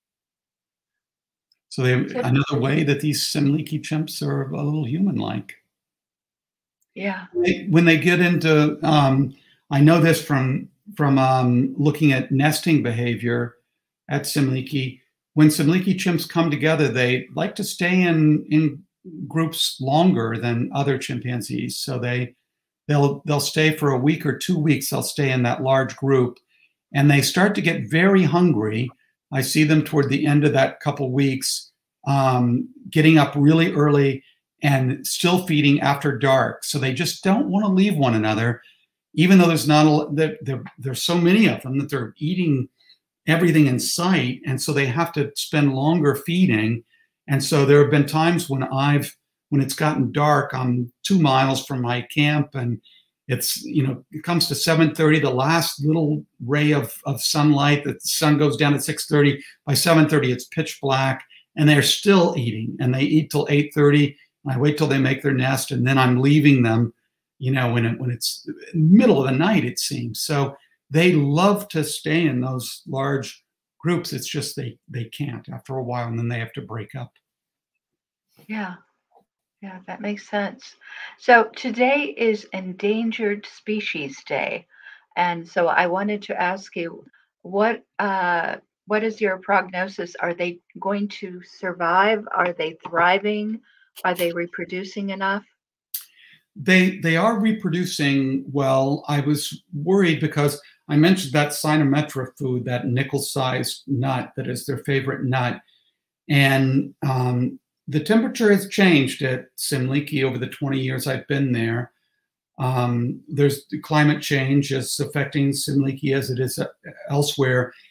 so they, another way that these Semliki chimps are a little human-like. Yeah. They, when they get into, um, I know this from from um, looking at nesting behavior at Semliki. When Semliki chimps come together, they like to stay in in groups longer than other chimpanzees. So they they'll they'll stay for a week or two weeks. They'll stay in that large group, and they start to get very hungry. I see them toward the end of that couple weeks, um, getting up really early and still feeding after dark. So they just don't want to leave one another, even though there's not a, there, there, there's so many of them that they're eating everything in sight. And so they have to spend longer feeding. And so there have been times when I've, when it's gotten dark, I'm two miles from my camp, and it's, you know, it comes to seven thirty, the last little ray of, of sunlight, the sun goes down at six thirty. By seven thirty, it's pitch black, and they're still eating, and they eat till eight thirty. I wait till they make their nest, and then I'm leaving them, you know, when it, when it's middle of the night, it seems. So they love to stay in those large groups. It's just they they can't after a while, and then they have to break up. Yeah, yeah, that makes sense. So today is Endangered Species Day, and so I wanted to ask you, what uh, what is your prognosis? Are they going to survive? Are they thriving? Are they reproducing enough? They they are reproducing well. I was worried because I mentioned that Cynometra food, that nickel-sized nut that is their favorite nut. And um, the temperature has changed at Semliki over the twenty years I've been there. Um, there's climate change is affecting Semliki as it is elsewhere.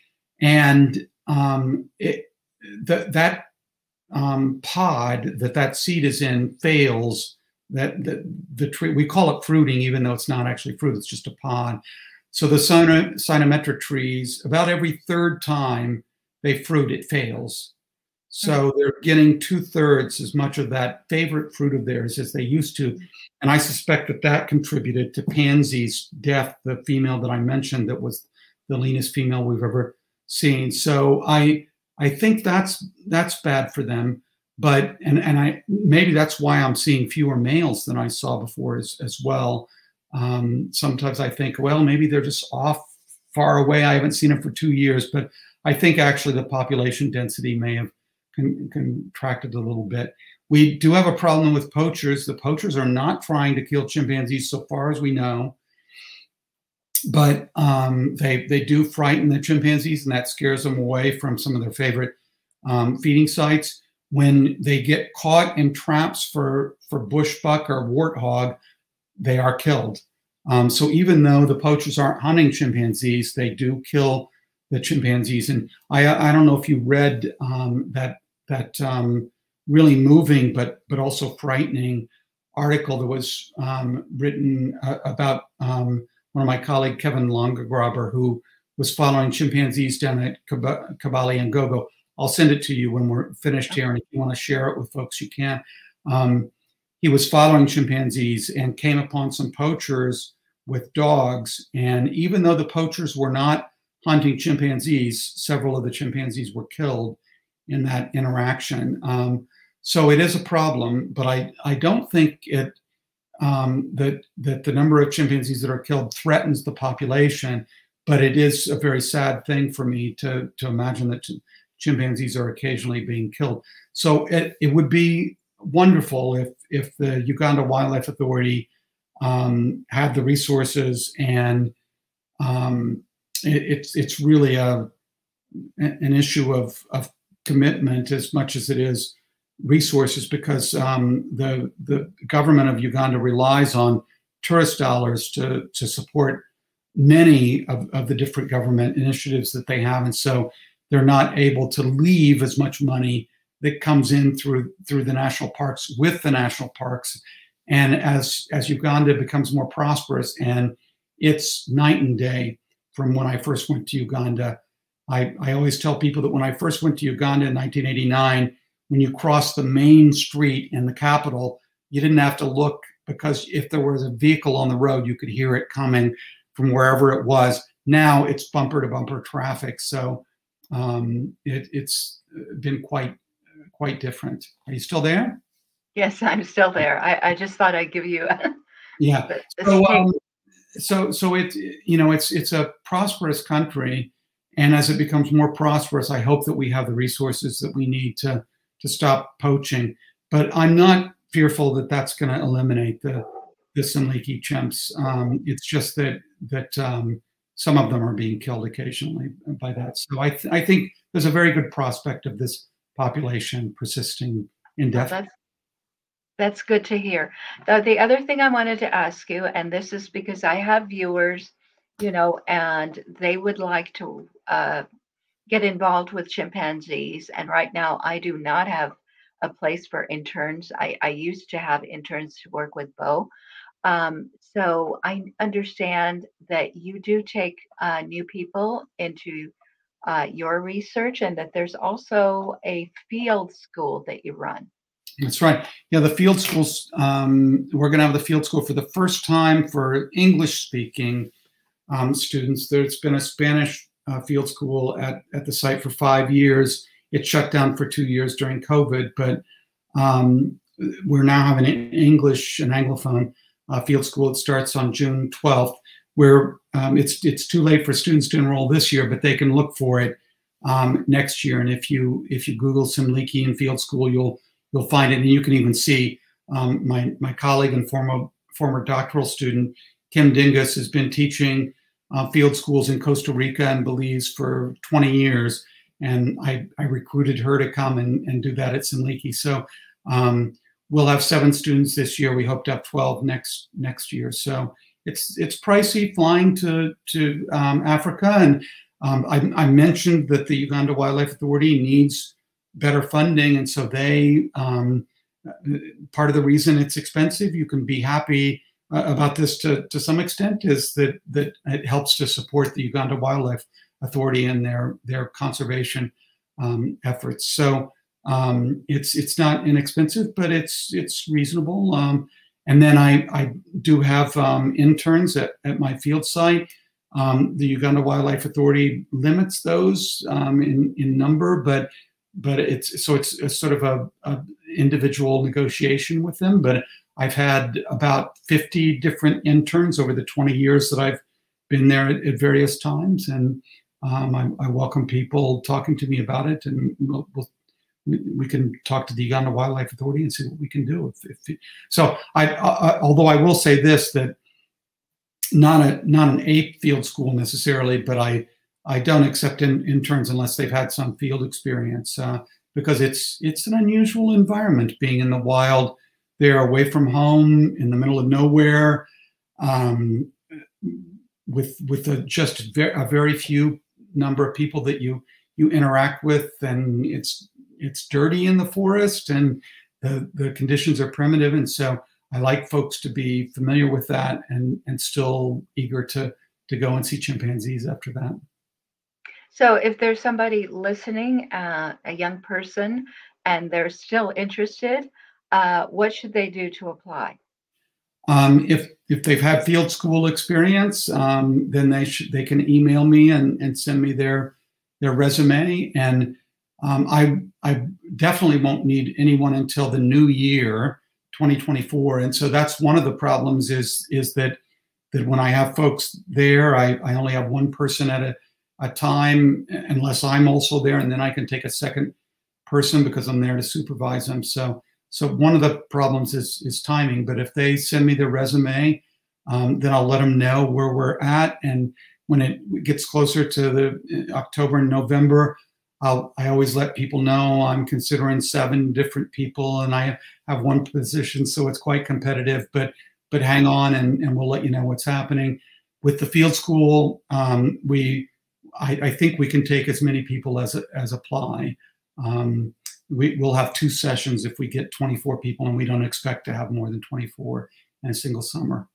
And um, it, the, that um, pod that that seed is in fails. That the, the tree, we call it fruiting, even though it's not actually fruit, it's just a pod. So the cynometric trees, about every third time they fruit, it fails. So they're getting two thirds as much of that favorite fruit of theirs as they used to. And I suspect that that contributed to Pansy's death, the female that I mentioned that was the leanest female we've ever seen. So I I think that's that's bad for them. But, and, and I maybe that's why I'm seeing fewer males than I saw before as, as well. Um, sometimes I think, well, maybe they're just off far away. I haven't seen them for two years, but I think actually the population density may have con contracted a little bit. We do have a problem with poachers. The poachers are not trying to kill chimpanzees so far as we know, but um, they, they do frighten the chimpanzees, and that scares them away from some of their favorite um, feeding sites. When they get caught in traps for, for bushbuck or warthog, they are killed. Um, so even though the poachers aren't hunting chimpanzees, they do kill the chimpanzees. And I, I don't know if you read um, that, that um, really moving but, but also frightening article that was um, written uh, about um, one of my colleague, Kevin Longagraber, who was following chimpanzees down at Kabale and Gogo. I'll send it to you when we're finished here, and if you want to share it with folks, you can. Um, he was following chimpanzees and came upon some poachers with dogs, and even though the poachers were not hunting chimpanzees, several of the chimpanzees were killed in that interaction. Um, so it is a problem, but I, I don't think it um, that, that the number of chimpanzees that are killed threatens the population, but it is a very sad thing for me to, to imagine that chimpanzees are occasionally being killed. So it, it would be wonderful if, if the Uganda Wildlife Authority um, had the resources, and um, it, it's, it's really a, an issue of, of commitment as much as it is resources, because um, the, the government of Uganda relies on tourist dollars to, to support many of, of the different government initiatives that they have. And so they're not able to leave as much money that comes in through through the national parks with the national parks. And as as Uganda becomes more prosperous, and it's night and day from when I first went to Uganda. I, I always tell people that when I first went to Uganda in nineteen eighty-nine, when you crossed the main street in the capital, you didn't have to look, because if there was a vehicle on the road, you could hear it coming from wherever it was. Now it's bumper to bumper traffic. So Um, it, it's been quite, quite different. Are you still there? Yes, I'm still there. I, I just thought I'd give you. A, yeah. a so, um, so, so it, you know, it's it's a prosperous country, and as it becomes more prosperous, I hope that we have the resources that we need to to stop poaching. But I'm not fearful that that's going to eliminate the the Semliki chimps. Um, it's just that that. Um, Some of them are being killed occasionally by that. So I, th I think there's a very good prospect of this population persisting indefinitely. Well, that's, that's good to hear. The, the other thing I wanted to ask you, and this is because I have viewers, you know, and they would like to uh, get involved with chimpanzees. And right now I do not have a place for interns. I, I used to have interns to work with Bo. Um, so I understand that you do take uh, new people into uh, your research, and that there's also a field school that you run. That's right. Yeah, the field schools, um, we're going to have the field school for the first time for English-speaking um, students. There's been a Spanish uh, field school at, at the site for five years. It shut down for two years during COVID, but um, we're now having an English and Anglophone Uh, field school. It starts on June twelfth, where um, it's it's too late for students to enroll this year, but they can look for it um, next year. And if you if you Google Semliki and field school, you'll you'll find it, and you can even see um, my my colleague and former former doctoral student Kim Dingus has been teaching uh, field schools in Costa Rica and Belize for twenty years, and I I recruited her to come and and do that at Semliki. So. Um, We'll have seven students this year. We hope to have twelve next next year. So it's it's pricey flying to to um, Africa, and Um, I, I mentioned that the Uganda Wildlife Authority needs better funding, and so they, um, part of the reason it's expensive, you can be happy uh, about this to, to some extent, is that, that it helps to support the Uganda Wildlife Authority and their, their conservation um, efforts. So um, it's, it's not inexpensive, but it's, it's reasonable. Um, and then I, I do have um, interns at, at my field site. Um, the Uganda Wildlife Authority limits those um, in, in number, but but it's so it's, it's sort of a, a individual negotiation with them. But I've had about fifty different interns over the twenty years that I've been there at, at various times, and um, I, I welcome people talking to me about it, and we'll, we'll, we can talk to the Uganda Wildlife Authority and see what we can do. If, if, so, I, I although I will say this, that not a not an ape field school necessarily, but I. I don't accept in, interns unless they've had some field experience uh, because it's it's an unusual environment being in the wild. They're away from home in the middle of nowhere, um, with with a, just very, a very few number of people that you you interact with, and it's it's dirty in the forest, and the the conditions are primitive, and so I like folks to be familiar with that and and still eager to to go and see chimpanzees after that. So if there's somebody listening, uh, a young person, and they're still interested, uh, what should they do to apply? Um, if if they've had field school experience, um, then they should they can email me and, and send me their their resume. And um, I I definitely won't need anyone until the new year, twenty twenty-four. And so that's one of the problems is is that that when I have folks there, I, I only have one person at a a time unless I'm also there, and then I can take a second person because I'm there to supervise them. So, so one of the problems is is timing. But if they send me their resume, um, then I'll let them know where we're at. And when it gets closer to the October and November, I'll, I always let people know I'm considering seven different people, and I have one position, so it's quite competitive. But but hang on, and, and we'll let you know what's happening with the field school. Um, we I, I think we can take as many people as as apply. Um, we, we'll have two sessions if we get twenty-four people, and we don't expect to have more than twenty-four in a single summer.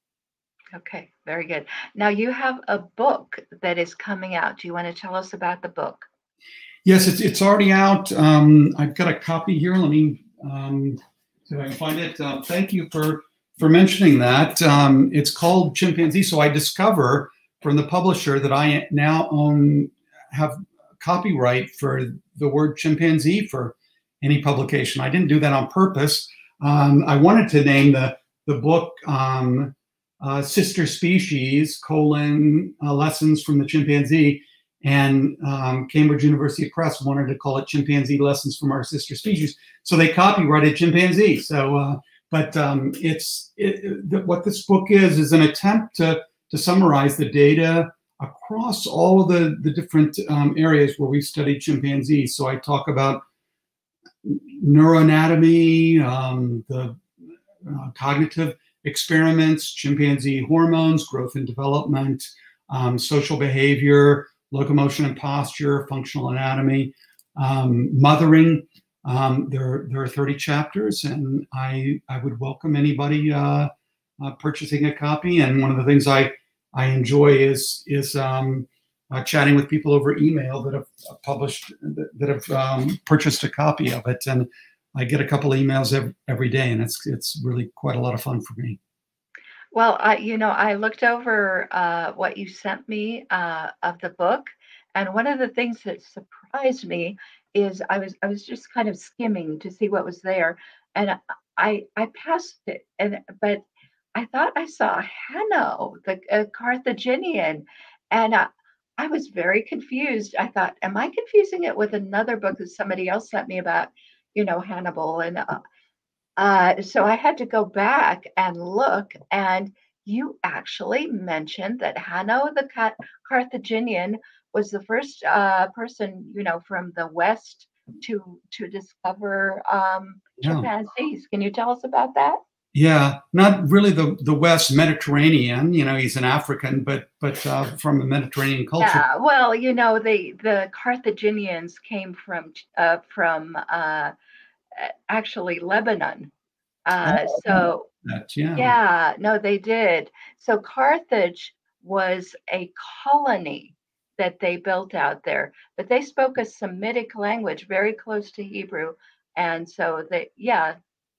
Okay, very good. Now you have a book that is coming out. Do you want to tell us about the book? Yes, it's it's already out. Um, I've got a copy here. Let me um, see if I can find it. Uh, thank you for for mentioning that. Um, it's called Chimpanzee. So I discover from the publisher that I now own, have copyright for the word chimpanzee for any publication. I didn't do that on purpose. Um, I wanted to name the, the book um, uh, Sister Species, colon, uh, Lessons from the Chimpanzee, and um, Cambridge University Press wanted to call it Chimpanzee Lessons from Our Sister Species. So they copyrighted chimpanzee. So, uh, but um, it's, it, it, what this book is, is an attempt to to summarize the data across all of the, the different um, areas where we've studied chimpanzees. So I talk about neuroanatomy, um, the uh, cognitive experiments, chimpanzee hormones, growth and development, um, social behavior, locomotion and posture, functional anatomy, um, mothering. Um, there, there are thirty chapters, and I, I would welcome anybody uh, Uh, purchasing a copy. And one of the things I I enjoy is is um, uh, chatting with people over email that have published that, that have um, purchased a copy of it, and I get a couple emails every, every day, and it's it's really quite a lot of fun for me. Well, I you know I looked over uh, what you sent me uh, of the book, and one of the things that surprised me is I was I was just kind of skimming to see what was there, and I I passed it, and but I thought I saw Hanno, the uh, Carthaginian, and uh, I was very confused. I thought, am I confusing it with another book that somebody else sent me about, you know, Hannibal? And uh, uh, so I had to go back and look, and you actually mentioned that Hanno, the Ca- Carthaginian, was the first uh, person, you know, from the West to to discover um, Yeah. chimpanzees. Can you tell us about that? Yeah, not really the the West Mediterranean. You know, he's an African, but but uh, from a Mediterranean culture. Yeah, well, you know, they the Carthaginians came from uh, from uh, actually Lebanon. Uh, Oh, so that, yeah. yeah, no, they did. So Carthage was a colony that they built out there, but they spoke a Semitic language very close to Hebrew, and so they, yeah,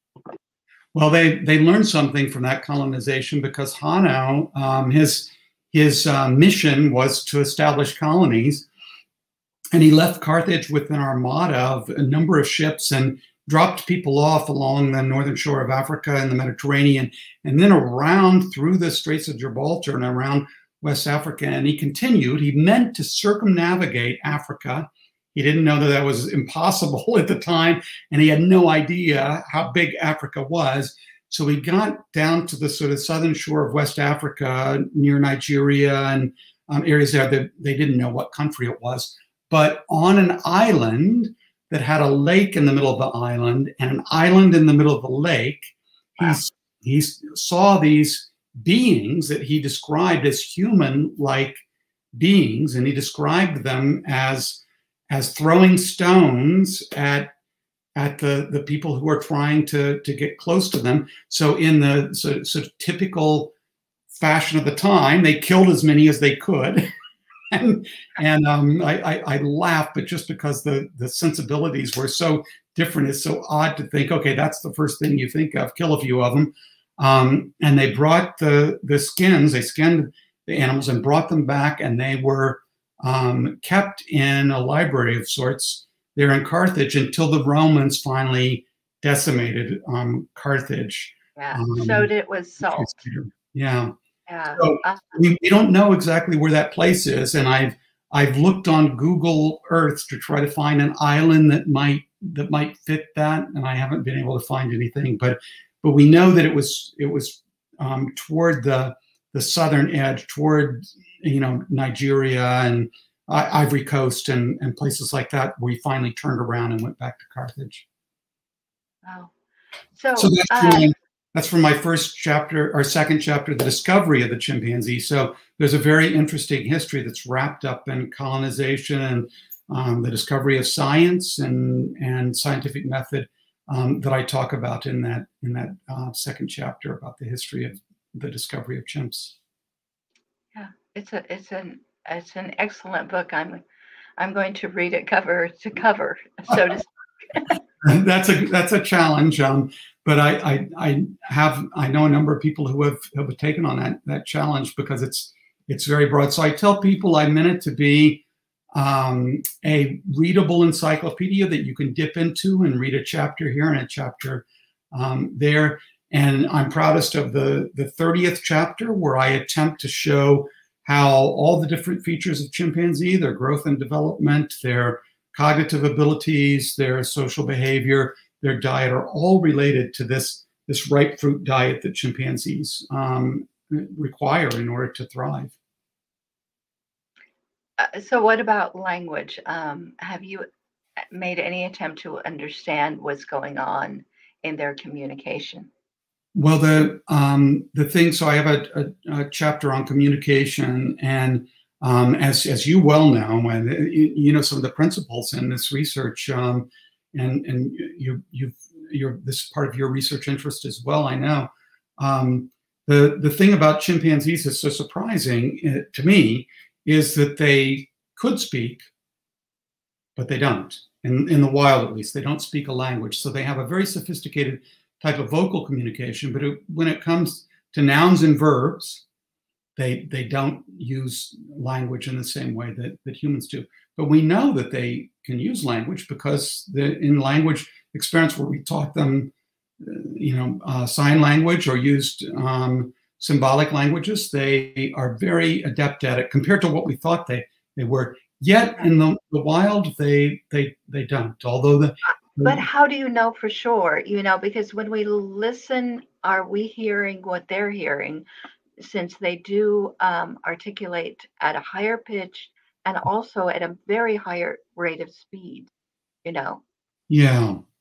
Well, they they learned something from that colonization because Hanno, um, his his uh, mission was to establish colonies, and he left Carthage with an armada of a number of ships and dropped people off along the northern shore of Africa and the Mediterranean, and then around through the Straits of Gibraltar and around West Africa. And he continued. He meant to circumnavigate Africa. He didn't know that that was impossible at the time, and he had no idea how big Africa was. So he got down to the sort of southern shore of West Africa, near Nigeria and um, areas there that they didn't know what country it was. But on an island that had a lake in the middle of the island and an island in the middle of the lake, wow. he's, he saw these beings that he described as human-like beings, and he described them as as throwing stones at at the the people who are trying to to get close to them. So in the sort of, sort of typical fashion of the time, they killed as many as they could. and and um, I, I, I laugh, but just because the the sensibilities were so different, it's so odd to think, okay, that's the first thing you think of, kill a few of them. Um, and they brought the the skins, they skinned the animals and brought them back, and they were um, kept in a library of sorts there in Carthage until the Romans finally decimated um, Carthage. Yeah, Um, sowed it with salt. Yeah. Yeah. So Uh, we, we don't know exactly where that place is, and I've I've looked on Google Earth to try to find an island that might that might fit that, and I haven't been able to find anything. But but we know that it was it was um, toward the the southern edge, toward you know Nigeria and uh, Ivory Coast and and places like that, where he finally turned around and went back to Carthage. wow. So, So that's uh, my, that's from my first chapter or second chapter, the discovery of the chimpanzee. So there's a very interesting history that's wrapped up in colonization and um, the discovery of science and and scientific method um, that I talk about in that in that uh, second chapter about the history of the discovery of chimps. yeah, it's a it's an it's an excellent book. I'm I'm going to read it cover to cover, so to speak. that's a that's a challenge. Um, but I, I I have I know a number of people who have, have taken on that that challenge because it's it's very broad. So I tell people I meant it to be um, a readable encyclopedia that you can dip into and read a chapter here and a chapter um, there. And I'm proudest of the the thirtieth chapter, where I attempt to show how all the different features of chimpanzee, their growth and development, their cognitive abilities, their social behavior, their diet are all related to this, this ripe fruit diet that chimpanzees um, require in order to thrive. Uh, so, what about language? Um, have you made any attempt to understand what's going on in their communication? Well, the um, the thing, so I have a, a, a chapter on communication, and um, as as you well know, and you, you know some of the principles in this research, um, and and you you you're this is part of your research interest as well. I know um, the the thing about chimpanzees that's so surprising uh, to me is that they could speak, but they don't. In in the wild, at least, they don't speak a language, so they have a very sophisticated type of vocal communication, but it, when it comes to nouns and verbs, they they don't use language in the same way that, that humans do. But we know that they can use language because the, in language experience where we taught them, uh, you know, uh, sign language or used um, symbolic languages, they are very adept at it compared to what we thought they, they were. Yet in the, the wild, they they they don't. Although the But how do you know for sure? You know, because when we listen, are we hearing what they're hearing? Since they do um, articulate at a higher pitch and also at a very higher rate of speed, you know? Yeah.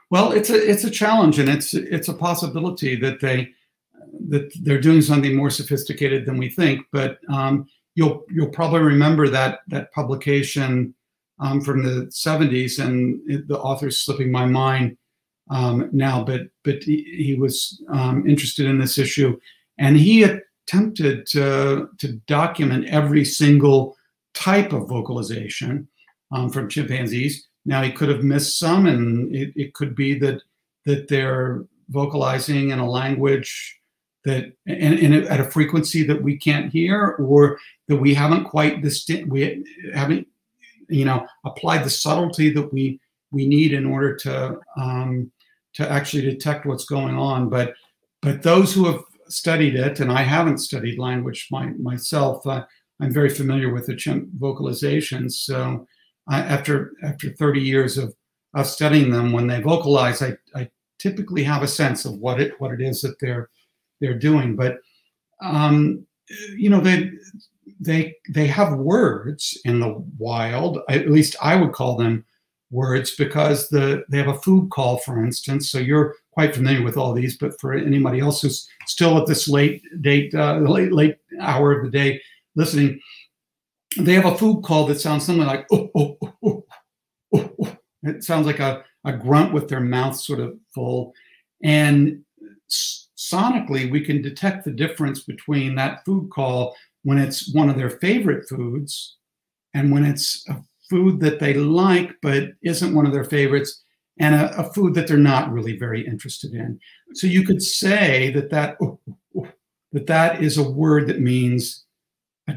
Well, it's a it's a challenge, and it's it's a possibility that they that they're doing something more sophisticated than we think. But um, you'll you'll probably remember that that publication um, from the seventies, and it, the author's slipping my mind um, now. But but he, he was um, interested in this issue, and he attempted to to document every single type of vocalization um, from chimpanzees. Now, he could have missed some, and it, it could be that that they're vocalizing in a language that and, and at a frequency that we can't hear, or that we haven't quite distinct, we haven't, you know, applied the subtlety that we we need in order to um, to actually detect what's going on. But but those who have studied it, and I haven't studied language my, myself, uh, I'm very familiar with the chimp vocalizations. So I, after after thirty years of of studying them, when they vocalize, I, I typically have a sense of what it what it is that they're they're doing. But um, you know, they they they have words in the wild. At least I would call them words, because the they have a food call, for instance. So you're quite familiar with all these, but for anybody else who's still at this late date, uh, late late hour of the day listening, they have a food call that sounds something like oh oh oh oh oh. oh. It sounds like a, a grunt with their mouth sort of full, and sonically we can detect the difference between that food call when it's one of their favorite foods and when it's a food that they like but isn't one of their favorites, and a, a food that they're not really very interested in. So you could say that that, oh, oh, that, that is a word that means a,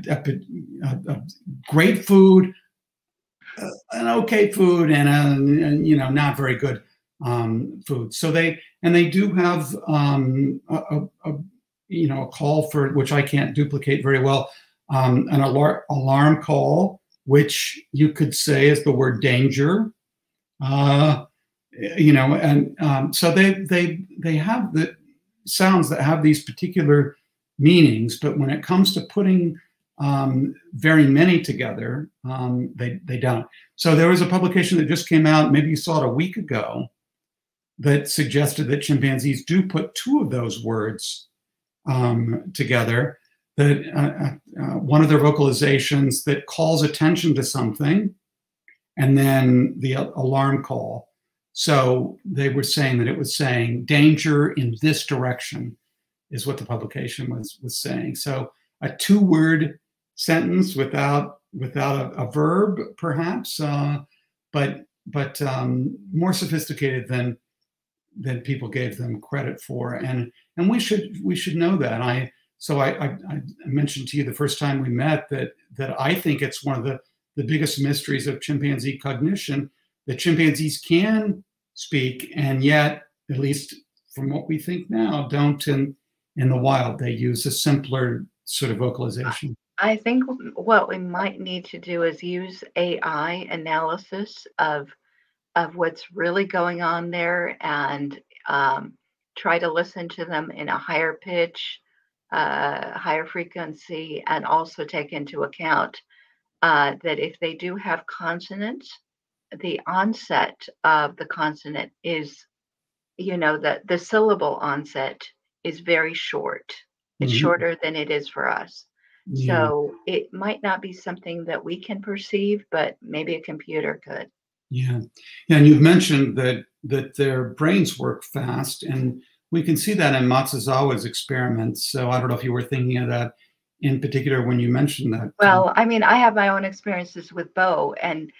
a, a great food, uh, an okay food, and a, and, you know, not very good um, food. So they, and they do have um, a, a, a, you know, a call for, which I can't duplicate very well, um, an alar alarm call, which you could say is the word danger. Uh, you know, and um, so they they they have the sounds that have these particular meanings, but when it comes to putting um, very many together, um, they they don't. So there was a publication that just came out, maybe you saw it a week ago, that suggested that chimpanzees do put two of those words um, together. That uh, uh, one of their vocalizations that calls attention to something, and then the alarm call. So they were saying that it was saying danger in this direction is what the publication was was saying. So a two-word sentence without without a, a verb, perhaps, uh, but but um, more sophisticated than than people gave them credit for, and and we should we should know that. I so I, I, I mentioned to you the first time we met that that I think it's one of the the biggest mysteries of chimpanzee cognition, that chimpanzees can speak, and yet, at least from what we think now, don't in, in the wild. They use a simpler sort of vocalization. I think what we might need to do is use A I analysis of, of what's really going on there, and um, try to listen to them in a higher pitch, uh, higher frequency, and also take into account uh, that if they do have consonants, the onset of the consonant is, you know, the, the syllable onset is very short. It's mm-hmm. shorter than it is for us. Yeah. So it might not be something that we can perceive, but maybe a computer could. Yeah. Yeah. And you've mentioned that that their brains work fast, and we can see that in Matsuzawa's experiments. So I don't know if you were thinking of that in particular when you mentioned that. Well, I mean, I have my own experiences with Bo, and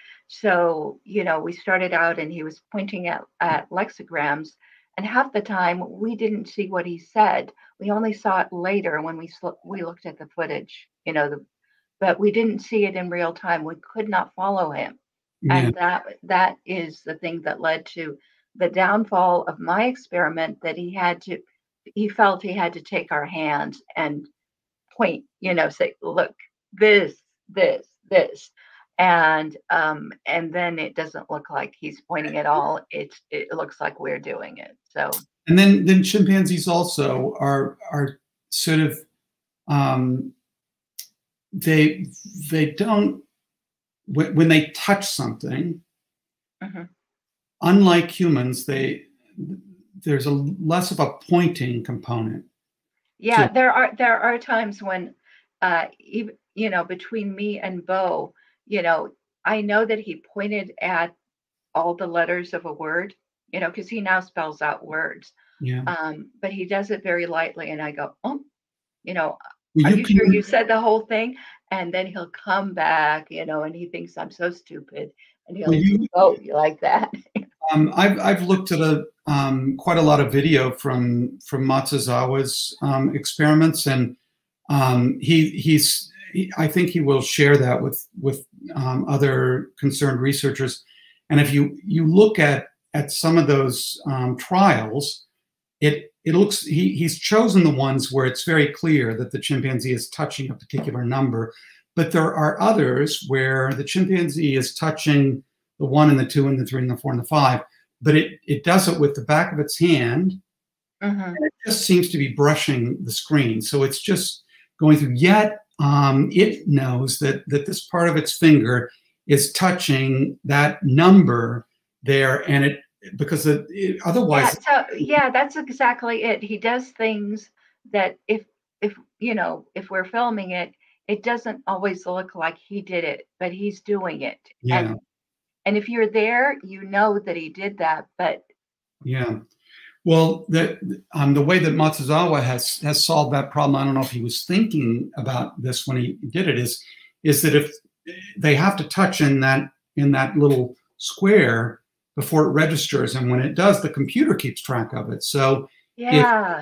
so, you know, we started out and he was pointing at, at lexicograms, and half the time we didn't see what he said. We only saw it later when we we looked at the footage, you know, the, but we didn't see it in real time. We could not follow him. Yeah. And that that is the thing that led to the downfall of my experiment, that he had to, he felt he had to take our hands and point, you know, say, look, this, this, this. And um, and then it doesn't look like he's pointing at all. It's it looks like we're doing it. So and then then chimpanzees also are are sort of um, they they don't when, when they touch something, mm-hmm. unlike humans, they there's a less of a pointing component. Yeah, to, there are there are times when, uh, even you know, between me and Bo, you know, I know that he pointed at all the letters of a word, you know, because he now spells out words. yeah. Um, but he does it very lightly, and I go, oh, you know, Well, are you you sure can, you said the whole thing? And then he'll come back, you know, and he thinks I'm so stupid, and well, he'll you, vote like that. um, I've I've looked at a um, quite a lot of video from from Matsuzawa's um, experiments, and um, he he's he, I think he will share that with with um, other concerned researchers. And if you you look at at some of those um, trials, it it looks he he's chosen the ones where it's very clear that the chimpanzee is touching a particular number, but there are others where the chimpanzee is touching the one and the two and the three and the four and the five, but it it does it with the back of its hand, Mm-hmm. and it just seems to be brushing the screen. So it's just going through. Yet um, it knows that that this part of its finger is touching that number there, and it because it, it, otherwise, Yeah, so yeah, that's exactly it. He does things that if if you know, if we're filming it, it doesn't always look like he did it, but he's doing it. yeah, And and if you're there, you know that he did that, but yeah. Well, the um, the way that Matsuzawa has has solved that problem, I don't know if he was thinking about this when he did it, is is that if they have to touch in that in that little square before it registers, and when it does, the computer keeps track of it. So if yeah.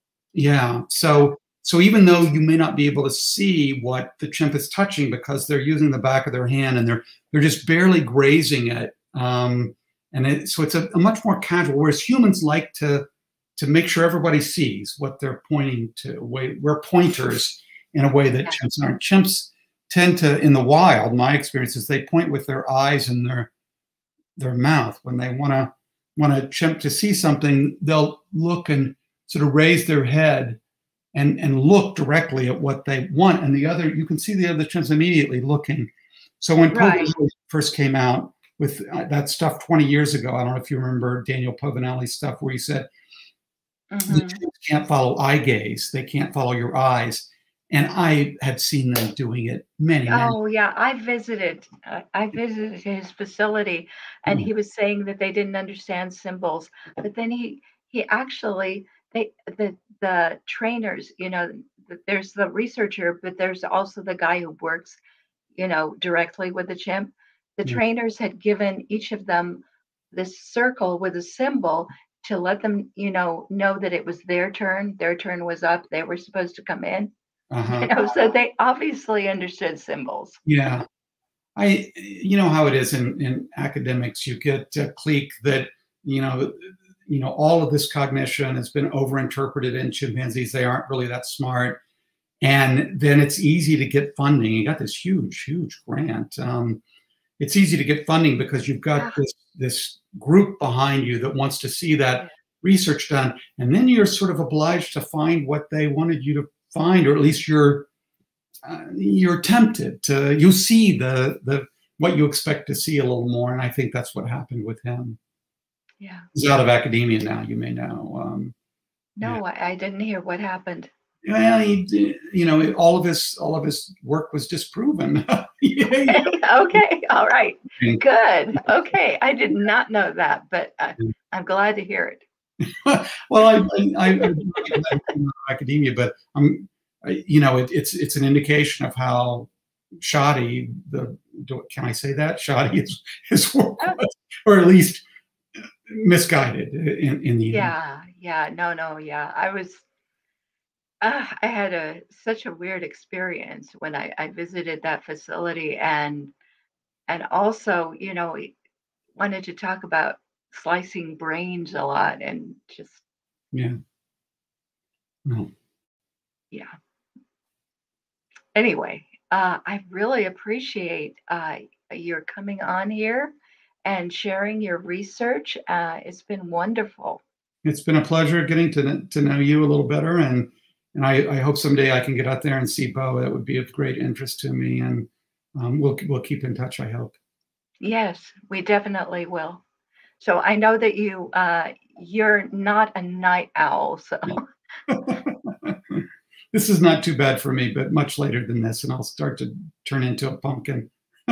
yeah, so so even though you may not be able to see what the chimp is touching because they're using the back of their hand and they're they're just barely grazing it. Um, And it, so it's a, a much more casual, whereas humans like to to make sure everybody sees what they're pointing to. We, we're pointers in a way that Yeah. chimps aren't. Chimps tend to, in the wild, my experience is they point with their eyes and their their mouth. When they want to want a chimp to see something, they'll look and sort of raise their head and and look directly at what they want. And the other, you can see the other chimps immediately looking. So when Right. Povinelli first came out with uh, that stuff twenty years ago, I don't know if you remember Daniel Povinelli's stuff where he said, Mm-hmm. the chimps can't follow eye gaze, they can't follow your eyes. And I had seen them doing it many, many. Oh yeah, I visited. Uh, I visited his facility, and he was saying that they didn't understand symbols. But then he he actually they the the trainers, you know, th- there's the researcher, but there's also the guy who works, you know, directly with the chimp. The Yeah. trainers had given each of them this circle with a symbol to let them, you know, know that it was their turn. Their turn was up. They were supposed to come in. You Uh-huh. know, so they obviously understood symbols. Yeah. I, you know how it is in, in academics, you get a clique that, you know, you know, all of this cognition has been overinterpreted in chimpanzees. They aren't really that smart. And then it's easy to get funding. You got this huge, huge grant. Um, it's easy to get funding because you've got Yeah. this, this group behind you that wants to see that Yeah. research done. And then you're sort of obliged to find what they wanted you to find, or at least you're uh, you're tempted to, you see the the what you expect to see a little more. And I think that's what happened with him. Yeah. He's out of academia now, you may know. Um, No, I, I didn't hear what happened. well, he, you know, all of his all of his work was disproven. Yeah. Okay. All right. Good. Okay. I did not know that, but uh, I'm glad to hear it. Well, I, I, I, I academia, but I'm, you know, it, it's it's an indication of how shoddy the, do, can I say that, shoddy his, his work was, or at least misguided in, in the Yeah. Yeah. No, no. Yeah. I was, uh, I had a such a weird experience when I, I visited that facility, and and also, you know, he wanted to talk about slicing brains a lot, and just, yeah. No. yeah. Anyway, uh, I really appreciate uh, your coming on here and sharing your research. Uh, it's been wonderful. It's been a pleasure getting to to know you a little better, and and I, I hope someday I can get out there and see Bo. That would be of great interest to me, and um, we'll we'll keep in touch, I hope. Yes, we definitely will. So I know that you uh, you're not a night owl. So this is not too bad for me, but much later than this, and I'll start to turn into a pumpkin.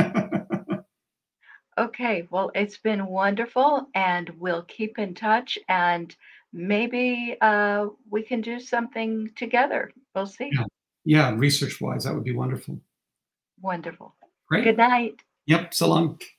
okay, well, it's been wonderful, and we'll keep in touch, and maybe uh, we can do something together. We'll see. Yeah, yeah, research-wise, that would be wonderful. Wonderful. Great. Good night. Yep, so long.